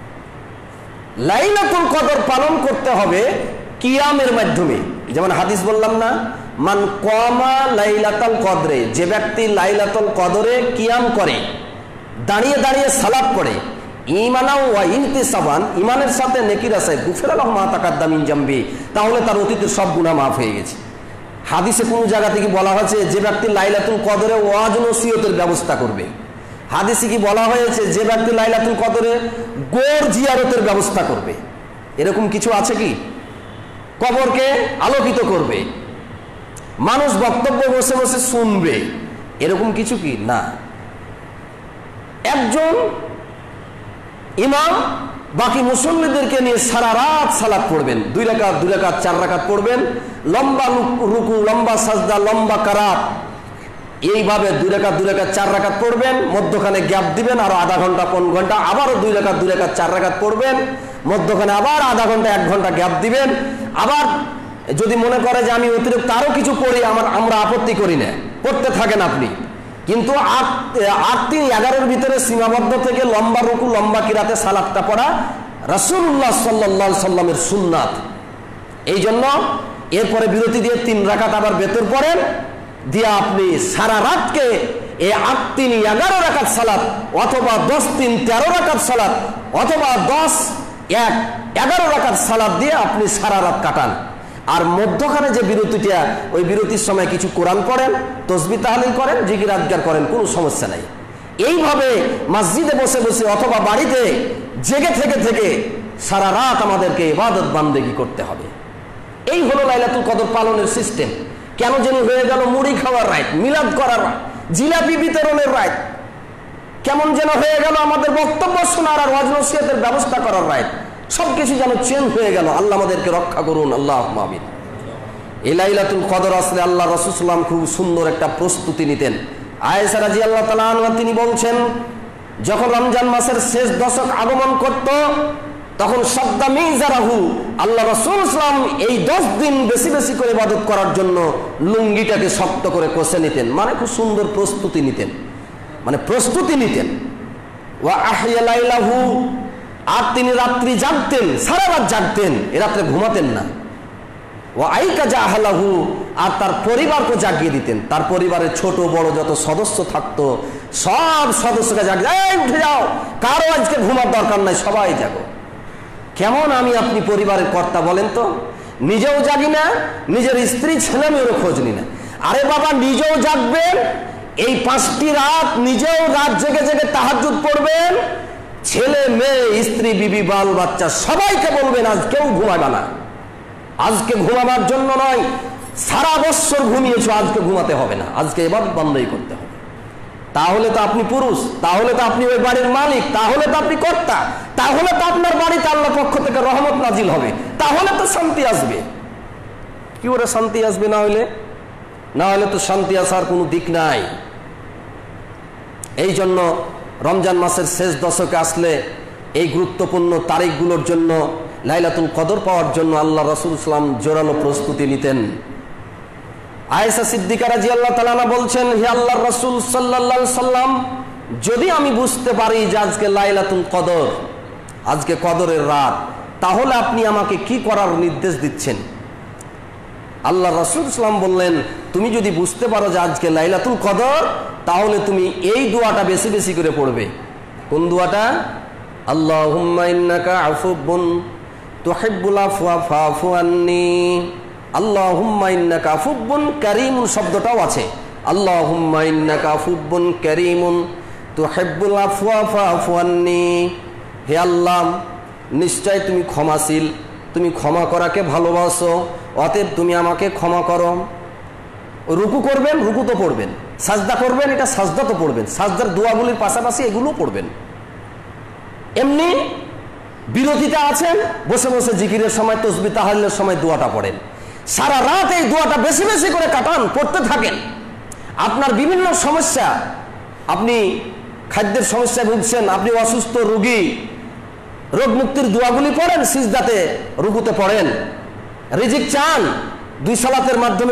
A: লাইলাতুল কদর পালন করতে হবে কিয়ামের মাধ্যমে। যেমন হাদিস বললাম না, মান কামা লাইলাতুল কদরে, যে ব্যক্তি লাইলাতুল কদরে কিয়াম করে, দাঁড়িয়ে দাঁড়িয়ে সালাত পড়ে, ঈমানাও ওয়া ইহতিসাবান, ঈমানের সাথে নেকির আশায়, গুফিরা লাহু মা তাকাদ্দাম মিন জামবি, তাহলে তার অতীতের সব গুনাহ মাফ হয়ে গেছে। হাদিসে কোন জায়গা থেকে বলা হয়েছে যে ব্যক্তি লাইলাতুল কদরে ওয়াজ নসিহতের ব্যবস্থা করবে? হাদিসে কি বলা হয়েছে যে ব্যক্তি লাইলাতুল কদরে গোর জিয়ারতের ব্যবস্থা করবে? এরকম কিছু আছে কি? কবরকে আলোকিত করবে, মানুষ বক্তব্য বসে বসে শুনবে, এরকম কিছু কি? না। একজন ইমাম বাকি মুসল্লিদেরকে নিয়ে সারা রাত সালাত পড়বেন, দুই রাকাত দুই রাকাত চার রাকাত পড়বেন, লম্বা রুকু, লম্বা সাজদা, লম্বা কারাত, এইভাবে দুই রাকাত দুই রাকাত চার রাকাত পড়বেন, মধ্যখানে গ্যাপ দিবেন আরো আধা ঘন্টা পনেরো ঘন্টা, আবারও দুই রাকাত দুই রাকাত চার রাকাত পড়বেন, মধ্যখানে আবার আধা ঘন্টা এক ঘন্টা গ্যাপ দিবেন। আবার যদি মনে করে যে আমি অতিরিক্ত আরো কিছু পড়ি, আমার আমরা আপত্তি করি না, পড়তে থাকেন আপনি। কিন্তু আট আট তিন এগারোর ভিতরে সীমাবদ্ধ থেকে লম্বা রুকু, লম্বা কিরাতে সালাতটা পড়া রাসূলুল্লাহ সাল্লাল্লাহু আলাইহি সাল্লামের সুন্নাত। এই জন্য এরপরে বিরতি দিয়ে তিন রাকাত আবার বেতর পড়েন, দিয়ে আপনি সারা রাতকে এই আট তিন এগারো রাকাত সালাত, অথবা দশ তিন তেরো রাকাত সালাত, অথবা দশ এক এগারো রাকাত সালাত দিয়ে আপনি সারা রাত কাটান। আর মধ্যখানে যে বিরতিটা, ওই বিরতির সময় কিছু কোরআন পড়েন, তাসবিহ তাহলিল করেন, জিকির আজকার করেন, কোনো সমস্যা নাই। এইভাবে মসজিদে বসে বসে অথবা বাড়িতে জেগে থেকে থেকে সারা রাত আমাদেরকে ইবাদত বান্দেগি করতে হবে। এই হলো লাইলাতুল কদর পালনের সিস্টেম। কেন যেন হয়ে গেল মুড়ি খাওয়ার রাত, মিলাদ করার রাত, জিলাপি বিতরণের রাত, কেমন যেন হয়ে গেল আমাদের বক্তব্য শোনার আর ওয়াজ নসিহতের ব্যবস্থা করার রাত। সবকিছু যেন চেঞ্জ হয়ে গেল। আল্লাহ আমাদেরকে রক্ষা করুন, আল্লাহুম্মা আমিন। এই লাইলাতুল কদর আসলে আল্লাহ রাসূল সাল্লাল্লাহু আলাইহি ওয়াসাল্লাম খুব সুন্দর একটা প্রস্তুতি নিতেন। আয়েশা রাদিয়াল্লাহু তাআলা আনহা তিনি বলছেন, যখন রমজান মাসের শেষ দশক আগমন করত, তখন সাদ্দা মিজারাহু, আল্লাহ রাসূল ইসলাম এই দশ দিন বেশি বেশি করে ইবাদত করার জন্য লুঙ্গিটাকে শক্ত করে কষে নিতেন, মানে খুব সুন্দর প্রস্তুতি নিতেন, মানে প্রস্তুতি নিতেন। ওয়া আহইয়া লাইলাহু, আর তিনি রাত্রি জাগতেন, সারা রাত জাগতেন, এ রাত্রে ঘুমাতেন না। ওয়া আইকাজা আহলাহু, আর তার পরিবারকে জাগিয়ে দিতেন, তার পরিবারের ছোট বড় যত সদস্য থাকতো সব সদস্যকে জাগিয়ে, এই উঠে যাও, কারো আজকে ঘুমার দরকার নাই, সবাই জাগো। কেমন আমি আপনি পরিবারের কর্তা বলেন তো? নিজেও জাগি না, নিজের স্ত্রী ছেলে মেয়েরও খোঁজ নি না। আরে বাবা, নিজেও জাগবেন, এই পাঁচটি রাত নিজেও রাত জেগে জেগে তাহাজ্জুদ পড়বেন, ছেলে মেয়ে স্ত্রী বিবি বাল বাচ্চা সবাইকে বলবেন আজ কেউ ঘুমাবে না, আজকে ঘুমাবার জন্য নয়, সারা বছর ঘুমিয়েছো, আজকে ঘুমাতে হবে না, আজকে ইবাদত বন্ধই করতে হবে। তাহলে তো আপনি পুরুষ, তাহলে তো আপনি ওই বাড়ির মালিক, তাহলে তো আপনি কর্তা, তাহলে তো আপনার বাড়িতে আল্লাহর পক্ষ থেকে রহমত নাজিল হবে, তাহলে তো শান্তি আসবে। কি ওরা শান্তি আসবে না হলে? না হলে তো শান্তি আসার কোনো দিক নাই। এই জন্য রমজান মাসের শেষ দশকে আসলে এই গুরুত্বপূর্ণ তারিখগুলোর জন্য, লাইলাতুল কদর পাওয়ার জন্য আল্লাহ রাসূল সাল্লাল্লাহু আলাইহি ওয়াসাল্লাম জোরালো প্রস্তুতি নিতেন। আয়েশা সিদ্দিকা রাদিয়াল্লাহু তাআলা আনহা বলছেন, হে আল্লাহর রাসূল সাল্লাল্লাহু আলাইহি ওয়াসাল্লাম, যদি আমি বুঝতে পারি যে আজকে লাইলাতুল কদর, আজকে কদরের রাত, তাহলে আপনি আমাকে কি করার নির্দেশ দিচ্ছেন? আল্লাহ রাসূল সাল্লাল্লাহু আলাইহি ওয়াসাল্লাম বললেন, তুমি যদি বুঝতে পারো যে আজকে লাইলাতুল কদর, তাহলে তুমি এই দোয়াটা বেশি বেশি করে পড়বে। কোন দোয়াটা? আল্লাহুম্মা ইন্নাকা আফুবুন তুহিব্বুল আফওয়া ফাফু আন্নি। আল্লাহুম্মা ইন্নাকা আফুবুন কারীমুন শব্দটাও আছে, আল্লাহুম্মা ইন্নাকা আফুবুন কারীমুন তুহিব্বুল আফওয়া ফাফু আন্নি। হে আল্লাহ, নিশ্চয় তুমি ক্ষমাশীল, তুমি ক্ষমা করাকে ভালোবাসো, অতএব তুমি আমাকে ক্ষমা করো। রুকু করবেন, রুকু তো পড়বেন, সাজদা করবেন, এটা সাজদা তো পড়বেন, সাজদার দোয়াগুলির পাশাপাশি এগুলো পড়বেন। এমনি বিরতিতে আছেন, বসে বসে জিকিরের সময়, তাসবিহ তাহলিলের সময় দোয়াটা পড়েন। সারা রাত এই দোয়াটা বেশি বেশি করে কাটান, পড়তে থাকেন। আপনার বিভিন্ন সমস্যা, আপনি খাদ্যের সমস্যায় ভুগছেন, আপনি অসুস্থ রোগী, রোগ মুক্তির দোয়াগুলি পড়েন, সিজদাতে রুকুতে পড়েন। রিজিক চান, দুই সালাতের মাধ্যমে,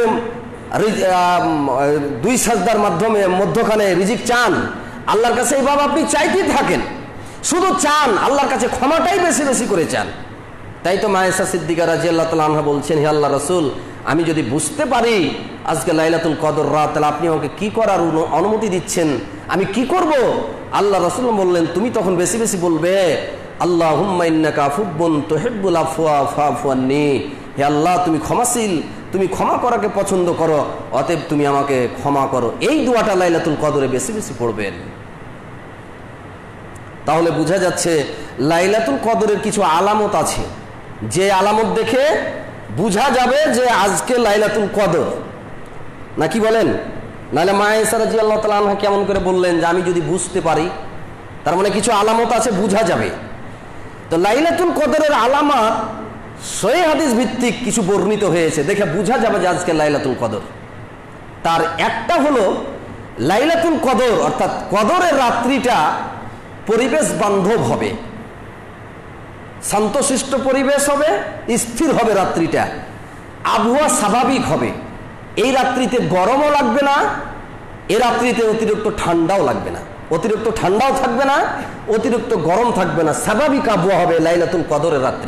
A: দুই সাজদার মাধ্যমে মধ্যখানে রিজিক চান, আল্লাহর কাছে এইভাবে আপনি চাইতেই থাকেন, শুধু চান, আল্লাহর কাছে ক্ষমাটাই বেশি বেশি করে চান। তাই তো আয়েশা সিদ্দিকা রাদিয়াল্লাহু তাআলা আনহা বলছেন, হে আল্লাহর রাসূল, আমি যদি বুঝতে পারি আজকে লাইলাতুল কদর রাত, তাহলে আপনি আমাকে কি করার অনুমতি দিচ্ছেন, আমি কি করব? আল্লাহ রাসূল বললেন, তুমি তখন বেশি বেশি বলবে, আল্লাহুম্মা ইন্নাকা আফুবুন তুহিব্বুল আফওয়া ফাফু আন্নি। হে আল্লাহ, তুমি ক্ষমাশীল, তুমি ক্ষমা করাকে পছন্দ করো, অতএব তুমি আমাকে ক্ষমা করো। এই দোয়াটা লাইলাতুল কদরে বেশি বেশি পড়বেন। তাহলে বোঝা যাচ্ছে লাইলাতুল কদরের কিছু আলামত আছে, যে আলামত দেখে বোঝা যাবে যে আজকে লাইলাতুল কদর, নাকি বলেন? নাহলে মা আয়েশা রাদিয়াল্লাহু তাআলা আনহা কেমন করে বললেন যে আমি যদি বুঝতে পারি, তার মানে কিছু আলামত আছে, বোঝা যাবে। তো লাইলাতুল কদরের আলামত সহিহ হাদিস ভিত্তিক কিছু বর্ণিত হয়েছে, দেখে বোঝা যাবে যে আজকে লাইলাতুল কদর। তার একটা হলো লাইলাতুল কদর, অর্থাৎ কদরের রাত্রিটা পরিবেশ বান্ধব হবে, শান্তশিষ্ট পরিবেশ হবে, স্থির হবে রাত্রিটা, আবহাওয়া স্বাভাবিক হবে। এই রাত্রিতে গরমও লাগবে না, এই রাত্রিতে অতিরিক্ত ঠান্ডাও লাগবে না, অতিরিক্ত ঠান্ডাও থাকবে না, অতিরিক্ত গরম থাকবে না, স্বাভাবিক আবহাওয়া হবে লাইলাতুল কদরের রাত্রি।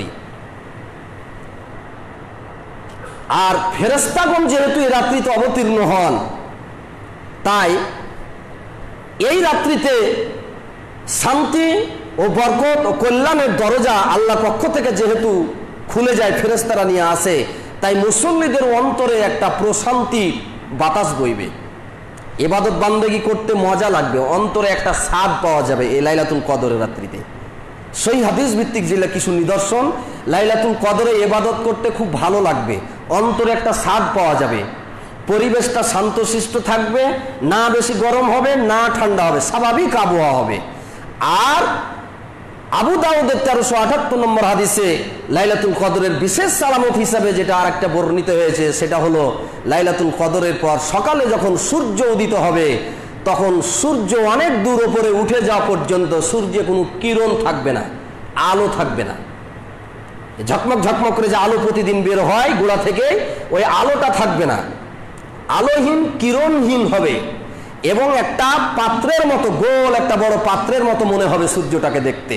A: আর ফেরেশতাগণ যেহেতু এই রাত্রিতে অবতীর্ণ হন, তাই এই রাত্রিতে শান্তি ও বরকত ও কল্যাণের দরজা আল্লাহর পক্ষ থেকে যেহেতু খুলে যায়, ফেরেশতারা নিয়ে আসে, তাই মুসল্লিদের অন্তরে একটা প্রশান্তি বাতাস বইবে, ইবাদত বান্দেগী করতে মজা লাগবে, অন্তরে একটা স্বাদ পাওয়া যাবে এই লাইলাতুল কদরের রাত্রিতে। সেই হাদিস ভিত্তিক যেগুলো কিছু নিদর্শন, লাইলাতুল কদরে ইবাদত করতে খুব ভালো লাগবে, অন্তরে একটা স্বাদ পাওয়া যাবে, পরিবেশটা শান্তশিষ্ট থাকবে, না বেশি গরম হবে না ঠান্ডা হবে, স্বাভাবিক আবহাওয়া হবে। আর আবু দাউদের তেরোশো আটাত্তর নম্বর হাদিসে লাইলাতুল কদরের বিশেষ আলামত হিসাবে যেটা আর একটা বর্ণিত হয়েছে, সেটা হলো লাইলাতুল কদরের পর সকালে যখন সূর্য উদিত হবে, তখন সূর্য অনেক দূর উপরে উঠে যাওয়া পর্যন্ত সূর্যে কোনো কিরণ থাকবে না, আলো থাকবে না, ঝকমক ঝকমক করে যে আলো প্রতিদিন বের হয় গোড়া থেকে, ওই আলোটা থাকবে না, আলোহীন কিরণহীন হবে এবং একটা পাত্রের মতো, গোল একটা বড় পাত্রের মতো মনে হবে সূর্যটাকে দেখতে।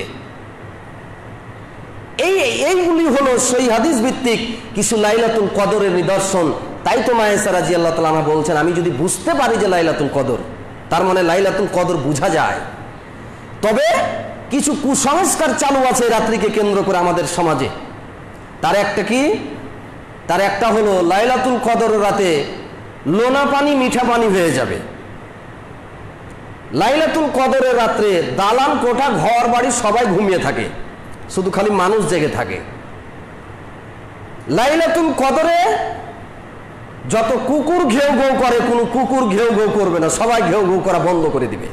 A: এই এইগুলি হলো সেই হাদিস ভিত্তিক কিছু লাইলাতুল কদরের নিদর্শন। তাই তো মা আয়েশা রাদিয়াল্লাহু তাআলা আনহা বলছেন, আমি যদি বুঝতে পারি যে লাইলাতুল কদর, তার মানে লাইলাতুল কদর বোঝা যায়। তবে কিছু কুসংস্কার চালু আছে রাত্রিকে কেন্দ্র করে আমাদের সমাজে। তার একটা কি, তার একটা হলো লাইলাতুল কদর রাতে লোনা পানি মিঠা পানি হয়ে যাবে। লাইলাতুল কদরের রাত্রে দালান কোঠা ঘর বাড়ি সবাই ঘুমিয়ে থাকে, শুধু খালি মানুষ জেগে থাকে। লাইলাতুল কদরে যত কুকুর ঘেউ ঘেউ করে, কোনো কুকুর ঘেউ ঘেউ করবে না, সবাই ঘেউ ঘেউ করা বন্ধ করে দিবে।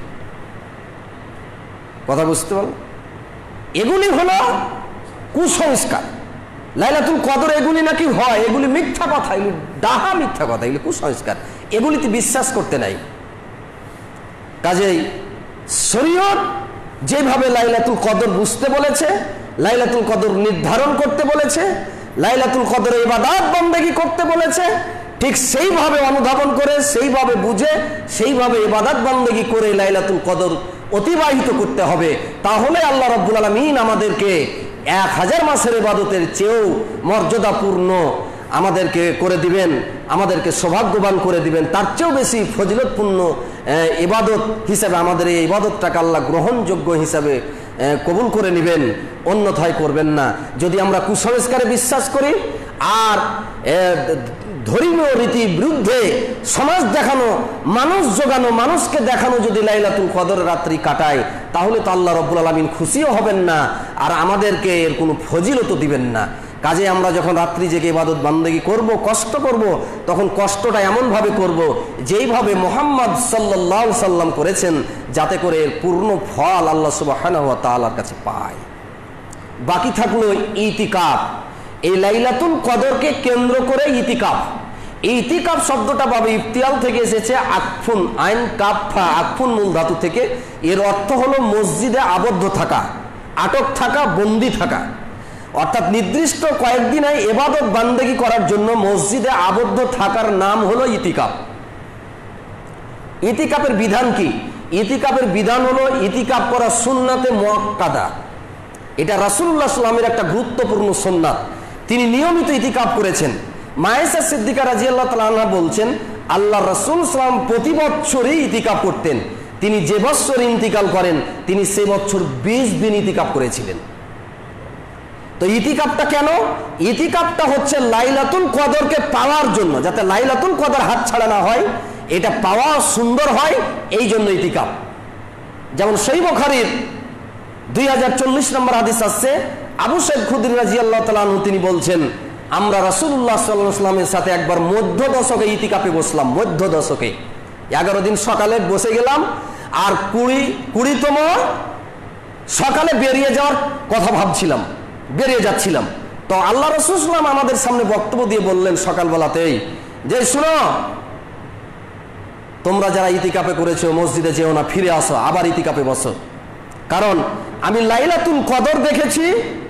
A: কথা বুঝতে পারল? এগুলি হলো কুসংস্কার। লাইলাতুল কদর এগুলি নাকি হয়, এগুলি মিথ্যা কথা, এগুলি ডাহা মিথ্যা কথা, এগুলি কুসংস্কার, এগুলিতে বিশ্বাস করতে নাই। কাজেই শরীয়ত যেভাবে লাইলাতুল কদর বুঝতে বলেছে, লাইলাতুল কদর নির্ধারণ করতে বলেছে, লাইলাতুল কদর ইবাদত বন্দেগী করতে বলেছে, ঠিক সেইভাবে অনুধাবন করে, সেইভাবে বুঝে, সেইভাবে ইবাদত বন্দেগী করে লাইলাতুল কদর অতিবাহিত করতে হবে। তাহলে আল্লাহ রাব্বুল আলামিন আমাদেরকে এক হাজার মাসের ইবাদতের চেয়েও মর্যাদাপূর্ণ আমাদেরকে করে দিবেন, আমাদেরকে সৌভাগ্যবান করে দিবেন, তার চেয়েও বেশি ফজিলতপূর্ণ ইবাদত হিসাবে আমাদের এই ইবাদতটাকে আল্লাহ গ্রহণযোগ্য হিসাবে কবুল করে নেবেন, অন্যথায় করবেন না। যদি আমরা কুসংস্কারে বিশ্বাস করি আর ধর্মীয় রীতির বিরুদ্ধে সমাজ দেখানো, মানুষ জোগানো, মানুষকে দেখানো যদি লাইলাতুল কদর রাত্রি কাটায়, তাহলে তো আল্লাহ রাব্বুল আলামিন খুশিও হবেন না, আর আমাদেরকে এর কোনো ফজিলতও দিবেন না। কাজে আমরা যখন রাত্রি জেগে ইবাদত বান্দেগী করব, কষ্ট করব, তখন কষ্টটা এমনভাবে করব যেইভাবে মুহাম্মদ সাল্লাল্লাহু আলাইহি সাল্লাম করেছেন, যাতে করে এর পূর্ণ ফল আল্লাহ সুবহানাহু ওয়া তাআলার কাছে পায়। বাকি থাকলো ইতিকাফ। এই লাইলাতুল কদরকে কেন্দ্র করে ইতিকাফ, এই ইতিকাফ শব্দটা বাবে ইফতিয়াল থেকে এসেছে, আকফুন, আইন কাফা, আকফুন মূল ধাতু থেকে। এর অর্থ হলো মসজিদে আবদ্ধ থাকা, আটক থাকা, বন্দী থাকা। অর্থাৎ নির্দিষ্ট কয়েকদিন ইবাদত বান্দেগী করার জন্য মসজিদে আবদ্ধ থাকার নাম হলো ইতিকাফ। ইতিকাফের বিধান কি? ইতিকাফের বিধান হলো ইতিকাফ করা সুন্নাতে মুআক্কাদা। এটা রাসূলুল্লাহ সাল্লাল্লাহু আলাইহি ওয়াসাল্লামের একটা গুরুত্বপূর্ণ সুন্নাত, তিনি নিয়মিত ইতিকাফ করেছেন। মা আয়েশা সিদ্দিকা রাদিয়াল্লাহু তাআলা আনহা বলছেন, আল্লাহ রাসূল সাল্লাল্লাহু আলাইহি ওয়াসাল্লাম প্রতি বছরই ইতিকাফ করতেন। তিনি যে বছর ইন্তিকাল করেন, তিনি সেই বছর বিশ দিন ইতিকাফ করেছিলেন। তো ইতিকাফটা কেন? ইতিকাফটা হচ্ছে লাইলাতুল কদরকে পাওয়ার জন্য, যাতে লাইলাতুল কদর হাত ছাড়া না হয়, এটা পাওয়া সুন্দর হয়, এই জন্য ইতিকাফ। যেমন সহিহ বুখারীর দুই হাজার চল্লিশ নম্বর হাদিস আছে, আবু সাঈদ খুদরী রাদিয়াল্লাহু তাআলা আনহু তিনি বলছেন, আমরা রাসূলুল্লাহ সাল্লাল্লাহু আলাইহি ওয়াসাল্লামের সাথে একবার মধ্য দশকে ইতিকাফে বসলাম। মধ্য দশকে এগারো দিন সকালে বসে গেলাম, আর কুড়ি কুড়িতম সকালে বেরিয়ে যাওয়ার কথা ভাবছিলাম, বেরিয়ে যাচ্ছিলাম। তো আল্লাহ রাসূল সাল্লাল্লাহু আলাইহি ওয়াসাল্লাম আমাদের সামনে বক্তব্য দিয়ে বললেন সকালবেলাতেই যে, শুনো, তোমরা যারা ইতিকাফে করেছো মসজিদে যেও না, ফিরে আসো, আবার ইতিকাফে বসো। কারণ আমি লাইলাতুল কদর দেখেছি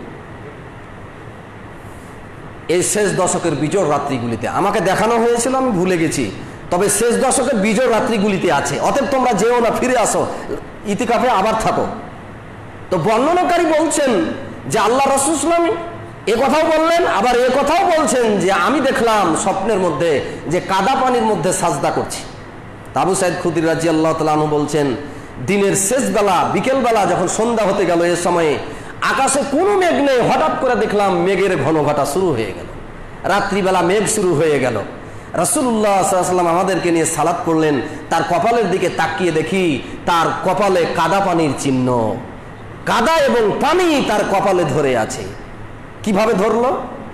A: এই শেষ দশকের বিজোড় রাত্রিগুলিতে। আমাকে দেখানো হয়েছিল, আমি ভুলে গেছি, তবে শেষ দশকের বিজোড় রাত্রিগুলিতে আছে। অতএব তোমরা যেও না, ফিরে আসো, ইতিকাফে আবার থাকো। তো বর্ণনাকারী বলছেন যে আল্লাহ রাসূল সাল্লাল্লাহু আলাইহি ওয়াসাল্লাম এ কথাও বললেন, আবার এ কথাও বলছেন যে আমি দেখলাম স্বপ্নের মধ্যে যে কাদা পানির মধ্যে সাজদা করছি। আবু সাঈদ খুদরী রাদিয়াল্লাহু তাআলা আনহু বলছেন, দিনের শেষ বেলা, বিকেল বেলা যখন সন্ধ্যা হতে গেল, এ সময়ে আকাশে কোনো মেঘ নেই, হঠাৎ করে দেখলাম মেঘের ঘন ঘটা শুরু হয়ে গেল, রাত্রিবেলা মেঘ শুরু হয়ে গেল। রাসূলুল্লাহ সাল্লাল্লাহু আলাইহি ওয়াসাল্লাম আমাদেরকে নিয়ে সালাত করলেন, তার কপালের দিকে তাকিয়ে দেখি তার কপালে কাদা পানির চিহ্ন, কাদা এবং পানি তার কপালে ধরে আছে। কিভাবে ধরলো?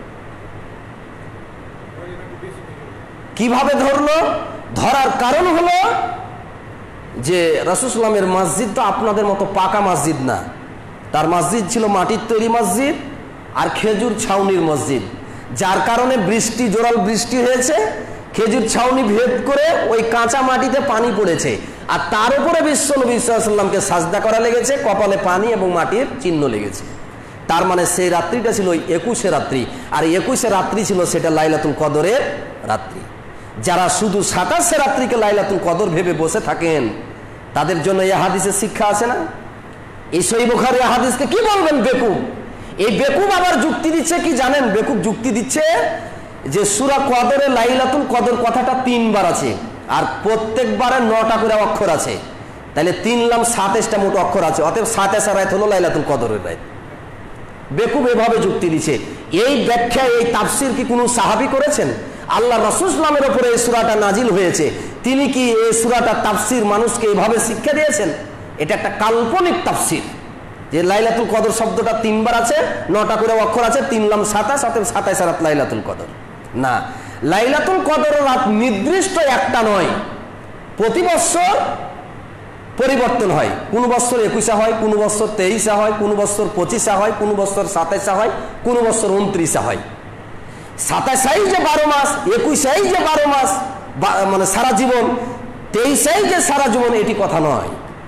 A: কিভাবে ধরলো? ধরার কারণ হলো যে রাসূল সাল্লাল্লাহু আলাইহি ওয়াসাল্লামের মসজিদ তো আপনাদের মতো পাকা মসজিদ না, তার মসজিদ ছিল মাটির তৈরি মসজিদ আর খেজুর ছাউনির মসজিদ, যার কারণে বৃষ্টি, জোরাল বৃষ্টি হয়েছে, খেজুর ছাউনি ভেদ করে ওই কাঁচা মাটিতে পানি পড়েছে, আর তার উপরে বিশ্বনবী সাল্লাল্লাহু আলাইহি ওয়াসাল্লামকে সাজদা করা লেগেছে, কপালে পানি এবং মাটির চিহ্ন লেগেছে। তার মানে সেই রাত্রিটা ছিল একুশে রাত্রি, আর একুশে রাত্রি ছিল সেটা লাইলাতুল কদরের রাত্রি। যারা শুধু সাতাশে রাত্রিকে লাইলাতুল কদর ভেবে বসে থাকেন তাদের জন্য এই হাদিসের শিক্ষা আছে না? এই সহিহ বুখারী হাদিসকে কি বলবেন বেকুব? এই বেকুব আবার যুক্তি দিচ্ছে কি জানেন? বেকুব যুক্তি দিচ্ছে যে সূরা কদরে লাইলাতুল কদর কথাটা তিনবার আছে, আর প্রত্যেকবারে নটা করে অক্ষর আছে, তাহলে তিন লাম সাতাশটা মোট অক্ষর আছে, অতএব সাতাশ রাত হলো লাইলাতুল কদরের রাত। বেকুব এভাবে যুক্তি দিচ্ছে। এই ব্যাখ্যা, এই তাফসির কি কোনো সাহাবী করেছেন? আল্লাহ রাসূল সাল্লাল্লাহু আলাইহি ওয়াসাল্লামের উপরে এই সূরাটা নাজিল হয়েছে, তিনি কি এই সূরাটা তাফসির মানুষকে এইভাবে শিক্ষা দিয়েছেন? এটা একটা কাল্পনিক তাফসির যে লাইলাতুল কদর শব্দটা তিনবার আছে, নটা করে অক্ষর আছে, তিন লাম সাতাশ, অতএব সাতাশ রাত লাইলাতুল কদর। না, লাইলাতুল কদর রাত নির্দিষ্ট একটা নয়, প্রতি বছর পরিবর্তন হয়। কোন বছর একুশে হয়, কোন বছর তেইশে হয়, কোন বছর পঁচিশে হয়, কোন বছর সাতাশে হয়, কোন বছর উনত্রিশে হয়। সাতাশাই যে বারো মাস, একুশাই যে বারো মাস মানে সারা জীবন, তেইশাই যে সারা জীবন, এটি কথা নয়।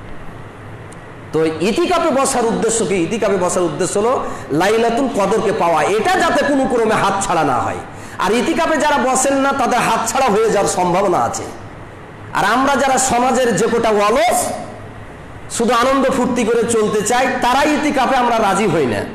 A: তো ইতিকাফে বসার উদ্দেশ্য কি? ইতিকাফে বসার উদ্দেশ্য হলো লাইলাতুল কদরকে পাওয়া, এটা যাতে কোনো ক্রমে হাত ছাড়া না হয়। আর ইতিকাফে যারা বসেন না তাদের হাত ছাড়া হয়ে যাওয়ার সম্ভাবনা আছে। আর আমরা যারা সমাজের যে কোটা অলস, শুধু আনন্দ ফুর্তি করে চলতে চাই, তারাই ইতিকাফে আমরা রাজি হই না,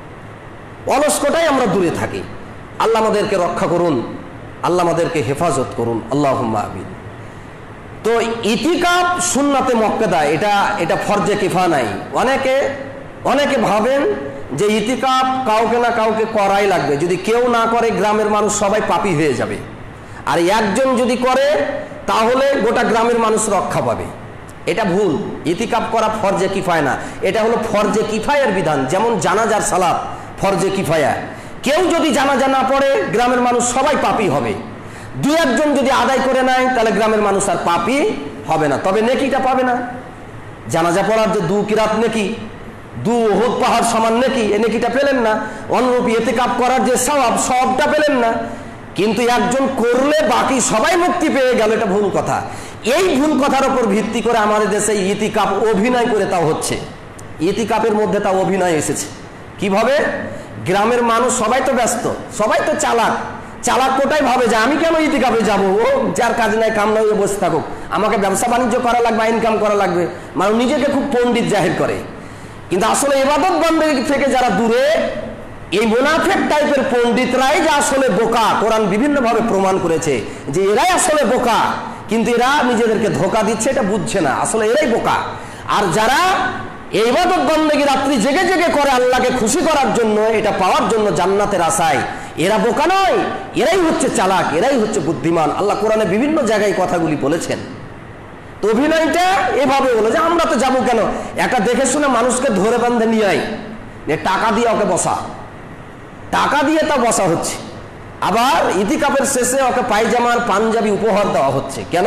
A: অলস কোটাই আমরা দূরে থাকি। আল্লাহ আমাদেরকে রক্ষা করুন, আল্লাহ আমাদেরকে হেফাজত করুন, আল্লাহুম্মা আমিন। তো ইতিকাফ সুন্নাতে মুআক্কাদা, এটা এটা ফরজে কিফায়া নাই। অনেকে অনেকে ভাবেন যে ইতিকাফ কাউকে না কাউকে করাই লাগবে, যদি কেউ না করে গ্রামের মানুষ সবাই পাপী হয়ে যাবে, আর একজন যদি করে তাহলে গোটা গ্রামের মানুষ রক্ষা পাবে। এটা ভুল। ইতিকাফ করা ফরজে কিফায়া না, এটা হলো ফরজে কিফায়ার বিধান। যেমন জানাজার সালাত ফরজে কিফায়া, কেউ যদি জানাজা না পড়ে গ্রামের মানুষ সবাই পাপী হবে। দুই একজন যদি আদায় করে নেয় তাহলে গ্রামের মানুষ আর পাপী হবে না, তবে নেকিটা পাবে না। জানাজা পড়ার যে দু কিরাত নেকি, দু উহুদ পাহাড় সমান নেকি, এ নেকিটা পেলেন না। অনুরূপ ইতিকাফ করার যে সওয়াব, সওয়াবটা পেলেন না। কিন্তু একজন করলে বাকি সবাই মুক্তি পেয়ে গেল, এটা ভুল কথা। এই ভুল কথার উপর ভিত্তি করে আমাদের দেশে ইতিকাফ অভিনয় করে তাও হচ্ছে। ইতিকাফের মধ্যে তাও অভিনয় এসেছে। কিভাবে? গ্রামের মানুষ সবাই তো ব্যস্ত, সবাই তো চালাক, চালাক কোটাই ভাবে যে আমি কেন ইতিকাফে যাব, ও যার কাজ নাই কাম নাই বসে থাকুক, আমাকে ব্যবসা বাণিজ্য করা লাগবে, ইনকাম করা লাগবে, মানে নিজেকে খুব পণ্ডিত জাহির করে। কিন্তু আসলে ইবাদত বন্দেগী থেকে যারা দূরে, এই মুনাফিক টাইপের পণ্ডিতরাই যে আসলে বোকা। কোরআন বিভিন্নভাবে প্রমাণ করেছে যে এরাই আসলে বোকা, কিন্তু এরা নিজেদেরকে ধোকা দিচ্ছে, এটা বুঝছে না, আসলে এরাই বোকা। আর যারা এই ইবাদত বন্দেগী রাত্রি জেগে জেগে করে আল্লাহকে খুশি করার জন্য, এটা পাওয়ার জন্য জান্নাতের আশায়, এরা বোকা নয়, এরাই হচ্ছে চালাক, এরাই হচ্ছে বুদ্ধিমান। আল্লাহ কোরআনে বিভিন্ন জায়গায় কথাগুলি বলেছেন। তো অভিনয়টা এভাবে হলো যে আমরা তো যাবো কেন, একটা দেখে শুনে মানুষকে ধরে বান্ধে নিয়ে আই, টাকা দিয়ে ওকে বসা, টাকা দিয়ে তা বসা হচ্ছে। আবার ইতিকাফের শেষে ওকে পায়জামার পাঞ্জাবি উপহার দেওয়া হচ্ছে। কেন?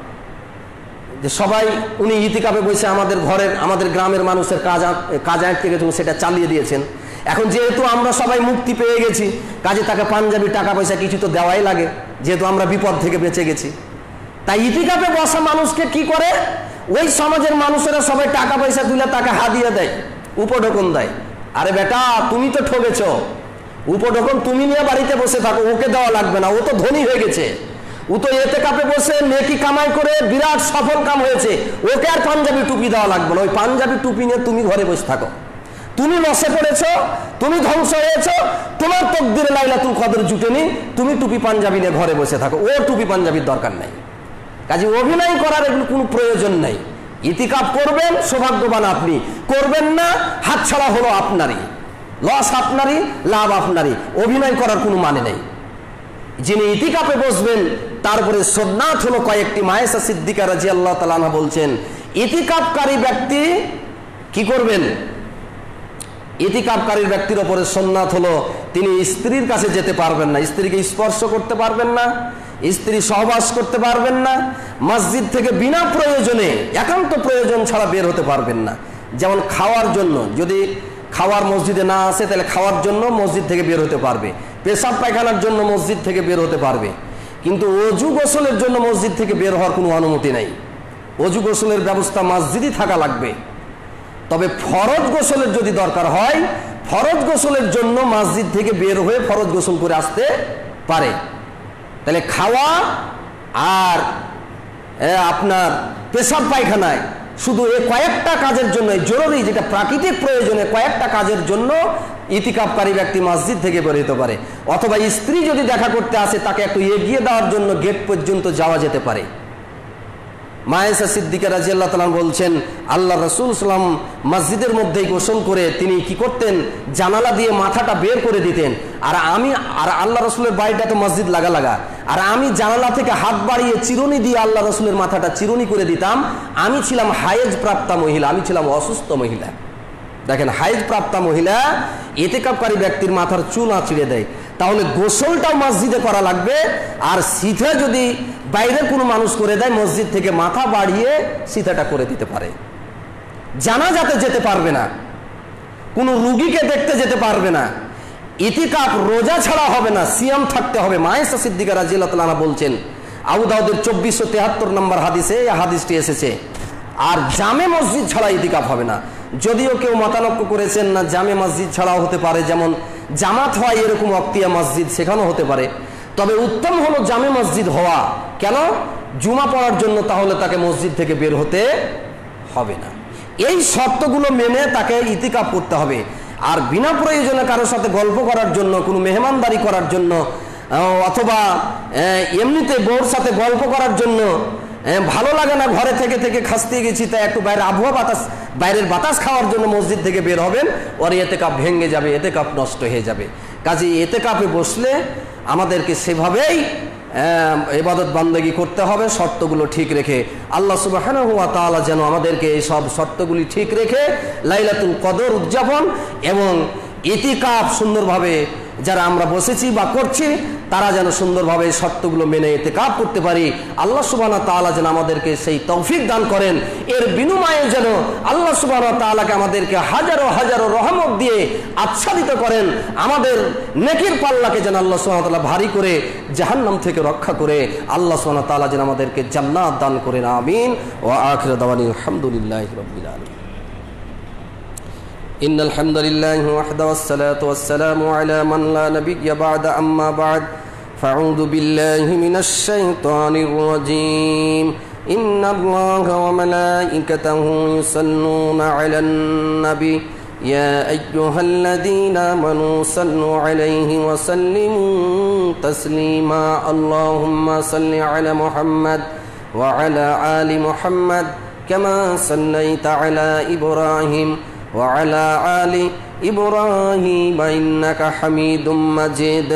A: যে সবাই উনি ইতিকাফে বসে আমাদের ঘরের, আমাদের গ্রামের মানুষের কাজ কাজ আটকে গেছে, সেটা চালিয়ে দিয়েছেন। এখন যেহেতু আমরা সবাই মুক্তি পেয়ে গেছি, কাজে তাকে পাঞ্জাবি টাকা পয়সা কিছু তো দেওয়াই লাগে, যেহেতু আমরা বিপদ থেকে বেঁচে গেছি। তাই ইতিকাফে বসা মানুষকে কি করে, ওই সমাজের মানুষেরা সবাই টাকা পয়সা তুলে তাকে হাদিয়া দেয়, উপঢৌকন দেয়। আরে বেটা, তুমি তো ঠকেছ, উপঢৌকন তুমি নিয়ে বাড়িতে বসে থাকো, ওকে দেওয়া লাগবে না, ও তো ধনী হয়ে গেছে, ও তো ইতিকাফে বসে নেকি কামাই করে বিরাট সফল কাম হয়েছে, ওকে আর পাঞ্জাবি টুপি দেওয়া লাগবে না। ওই পাঞ্জাবি টুপি নিয়ে তুমি ঘরে বসে থাকো, তুমি নসে পড়েছো, তুমি ধ্বংস হয়েছো, তোমার তকদিরে লাইলাতুল কদর জুটেনি, তুমি টুপি পাঞ্জাবি নিয়ে ঘরে বসে থাকো, ও টুপি পাঞ্জাবির দরকার নাই। কাজে অভিনয় করার এগুলো কোনো প্রয়োজন নাই। ইতিকাফ করবেন, সৌভাগ্যবান আপনি, করবেন না হাতছাড়া হলো আপনারই, লস আপনারই, লাভ আপনারই। অভিনয় করার কোনো মানে নেই। যিনি ইতিকাফে বসবেন তারপরে সুন্নাত হলো কয়েকটি। মায়েশা সিদ্দিকা রাদিয়াল্লাহু তাআলা আনহা বলছেন, ইতিকাফকারী ব্যক্তি কি করবেন? ইতিকাফকারীর ব্যক্তির উপরে সুন্নাত হলো তিনি স্ত্রীর কাছে যেতে পারবেন না, স্ত্রীকে স্পর্শ করতে পারবেন না, স্ত্রী সহবাস করতে পারবেন না, মসজিদ থেকে বিনা প্রয়োজনে, একান্ত প্রয়োজন ছাড়া বের হতে পারবেন না। যেমন খাওয়ার জন্য, যদি খাওয়ার মসজিদে না আসে তাহলে খাওয়ার জন্য মসজিদ থেকে বের হতে পারবে, পেশাব পায়খানার জন্য মসজিদ থেকে বের হতে পারবে, কিন্তু অজু গোসলের জন্য মসজিদ থেকে বের হওয়ার কোনো অনুমতি নেই। অজু গোসলের ব্যবস্থা মসজিদই থাকা লাগবে। তবে ফরজ গোসলের যদি দরকার হয়, ফরজ গোসলের জন্য মসজিদ থেকে বের হয়ে ফরজ গোসল করে আসতে পারে। তাহলে খাওয়া আর আপনার পেশাব পায়খানায় শুধু এই কয়েকটা কাজের জন্য, জরুরি যেটা প্রাকৃতিক প্রয়োজনে কয়েকটা কাজের জন্য ইতিকাফকারী ব্যক্তি মসজিদ থেকে বের হতে পারে। অথবা স্ত্রী যদি দেখা করতে আসে তাকে একটু এগিয়ে দেওয়ার জন্য গেট পর্যন্ত যাওয়া যেতে পারে। মা আয়েশা সিদ্দিকা রাদিয়াল্লাহু তাআলা বলছেন, আল্লাহ রাসূল সাল্লাল্লাহু আলাইহি ওয়াসাল্লাম মসজিদের মধ্যেই গোসল করে তিনি কি করতেন, জানালা দিয়ে মাথাটা বের করে দিতেন। আর আমি আর আল্লাহ রাসূলের বাড়িটা তো মসজিদ লাগা লাগা, আর আমি জানালা থেকে হাত বাড়িয়ে চিরুনি দিয়ে আল্লাহ রাসূলের মাথাটা চিরুনি করে দিতাম। আমি ছিলাম হায়েজ প্রাপ্তা মহিলা, আমি ছিলাম অসুস্থ মহিলা। দেখেন, হায়েজ প্রাপ্তা মহিলা ইতিকাফকারী ব্যক্তির মাথার চুল আঁচড়ে দেয়, তাহলে গোসলটাও মসজিদে করা লাগবে। আর সিথা যদি বাইরের কোনো মানুষ করে দেয়, মসজিদ থেকে মাথা বাড়িয়ে সিথাটা করে দিতে পারে। জানাজাতে যেতে পারবে না, কোনো রুগীকে দেখতে যেতে পারবে না, ইতিকাফ রোজা ছাড়া হবে না, সিয়াম থাকতে হবে। মা আয়েশা সিদ্দিকা রাদিয়াল্লাহু তাআলা বলছেন, আবু দাউদের চব্বিশশো তেহাত্তর নম্বর হাদিসে এই হাদিসটি এসেছে। আর জামে মসজিদ ছাড়া ইতিকাফ হবে না। যদিও কেউ মতানক্য করেছেন না জামে মসজিদ ছাড়াও হতে পারে, যেমন জামাত হয় এরকম অক্তিয়া মসজিদ সেখানেও হতে পারে, তবে উত্তম হলো জামে মসজিদ হওয়া। কেন? জুমা পড়ার জন্য, তাহলে তাকে মসজিদ থেকে বের হতে হবে না। এই শর্তগুলো মেনে তাকে ইতিকাফ করতে হবে। আর বিনা প্রয়োজনে কারোর সাথে গল্প করার জন্য, কোনো মেহমানদারি করার জন্য, অথবা এমনিতে বউর সাথে গল্প করার জন্য, ভালো লাগে না ঘরে থেকে থেকে খাসতে গেছি তাই একটু বাইরে আবহাওয়া বাতাস, বাইরের বাতাস খাওয়ার জন্য মসজিদ থেকে বের হবেন, ওর ইতিকাফ ভেঙে যাবে, ইতিকাফ নষ্ট হয়ে যাবে। কাজে ইতিকাফে বসলে আমাদেরকে সেভাবেই ইবাদত বান্দেগি করতে হবে, শর্তগুলো ঠিক রেখে। আল্লাহ সুবহানাহু ওয়া তাআলা যেন আমাদেরকে এই সব শর্তগুলি ঠিক রেখে লাইলাতুল কদর উদযাপন এবং ইতিকাফ সুন্দরভাবে যারা আমরা বসেছি বা করছি, তারা যেন সুন্দরভাবে শর্তগুলো মেনে ইতিকাফ করতে পারি। আল্লাহ সুবহানাহু ওয়া তাআলা যেন আমাদেরকে সেই তৌফিক দান করেন। এর বিনিময়ে যেন আল্লাহ সুবহানাহু ওয়া তাআলাকে আমাদেরকে হাজারো হাজারো রহমত দিয়ে আচ্ছাদিত করেন। আমাদের নেকির পাল্লাকে যেন আল্লাহ সুবহানাহু ওয়া তাআলা ভারী করে জাহান্নাম থেকে রক্ষা করে আল্লাহ সুবহানাহু ওয়া তাআলা যেন আমাদেরকে জান্নাত দান করেন। আমিন। ওয়া আখিরু দাওয়ানা আলহামদুলিল্লাহি রাব্বিল আলামিন। إن الحمد لله وحده والصلاة والسلام على من لا نبي بعد أما بعد فأعوذ بالله من الشيطان الرجيم إن الله وملائكته يصلون على النبي يا أيها الذين آمنوا صلوا عليه وسلموا تسليما اللهم صل على محمد وعلى آل محمد كما صليت على إبراهيم وعلى آل إبراهيم إنك حميد مجيد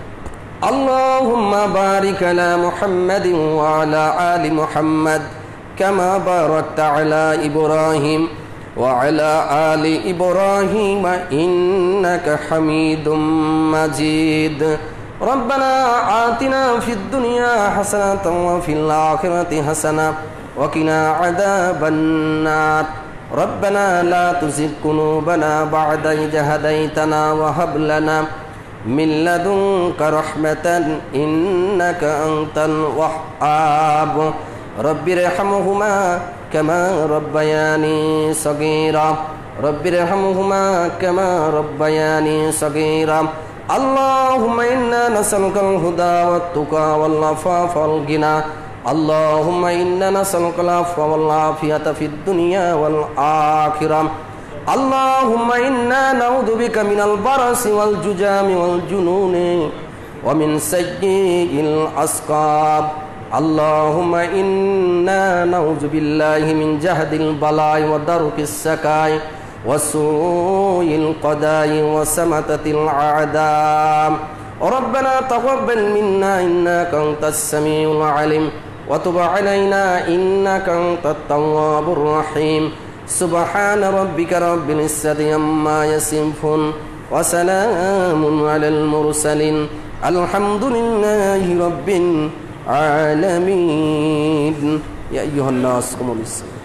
A: اللهم بارك على محمد وعلى آل محمد كما باركت على إبراهيم وعلى آل إبراهيم إنك حميد مجيد ربنا آتنا في الدنيا حسنة وفي الآخرة حسنة وقنا عذاب النار ربنا لا تزغ قلوبنا بعد إذ هديتنا وهب لنا من لدنك رحمة إنك أنت الوهاب رب ارحمهما كما ربياني صغيرا رب ارحمهما كما ربياني صغيرا اللهم إنا نسألك الهدى والتقى والعفاف والغنى اللهم إنا نسألك العفو والعافية في الدنيا والآخرة اللهم إنا نعوذ بك من البرص والجذام والجنون ومن سيء الأسقام اللهم إنا نعوذ بالله من جهد البلاء ودرك السكاء وسوء القضاء وسمطة الأعداء ربنا تقبل منا إنك أنت السميع العليم وتب علينا إنك أنت التواب الرحيم سبحان ربك رب العزة عما يصفون وسلام على المرسلين الحمد لله رب العالمين يا أيها الناس قوموا بالصلاة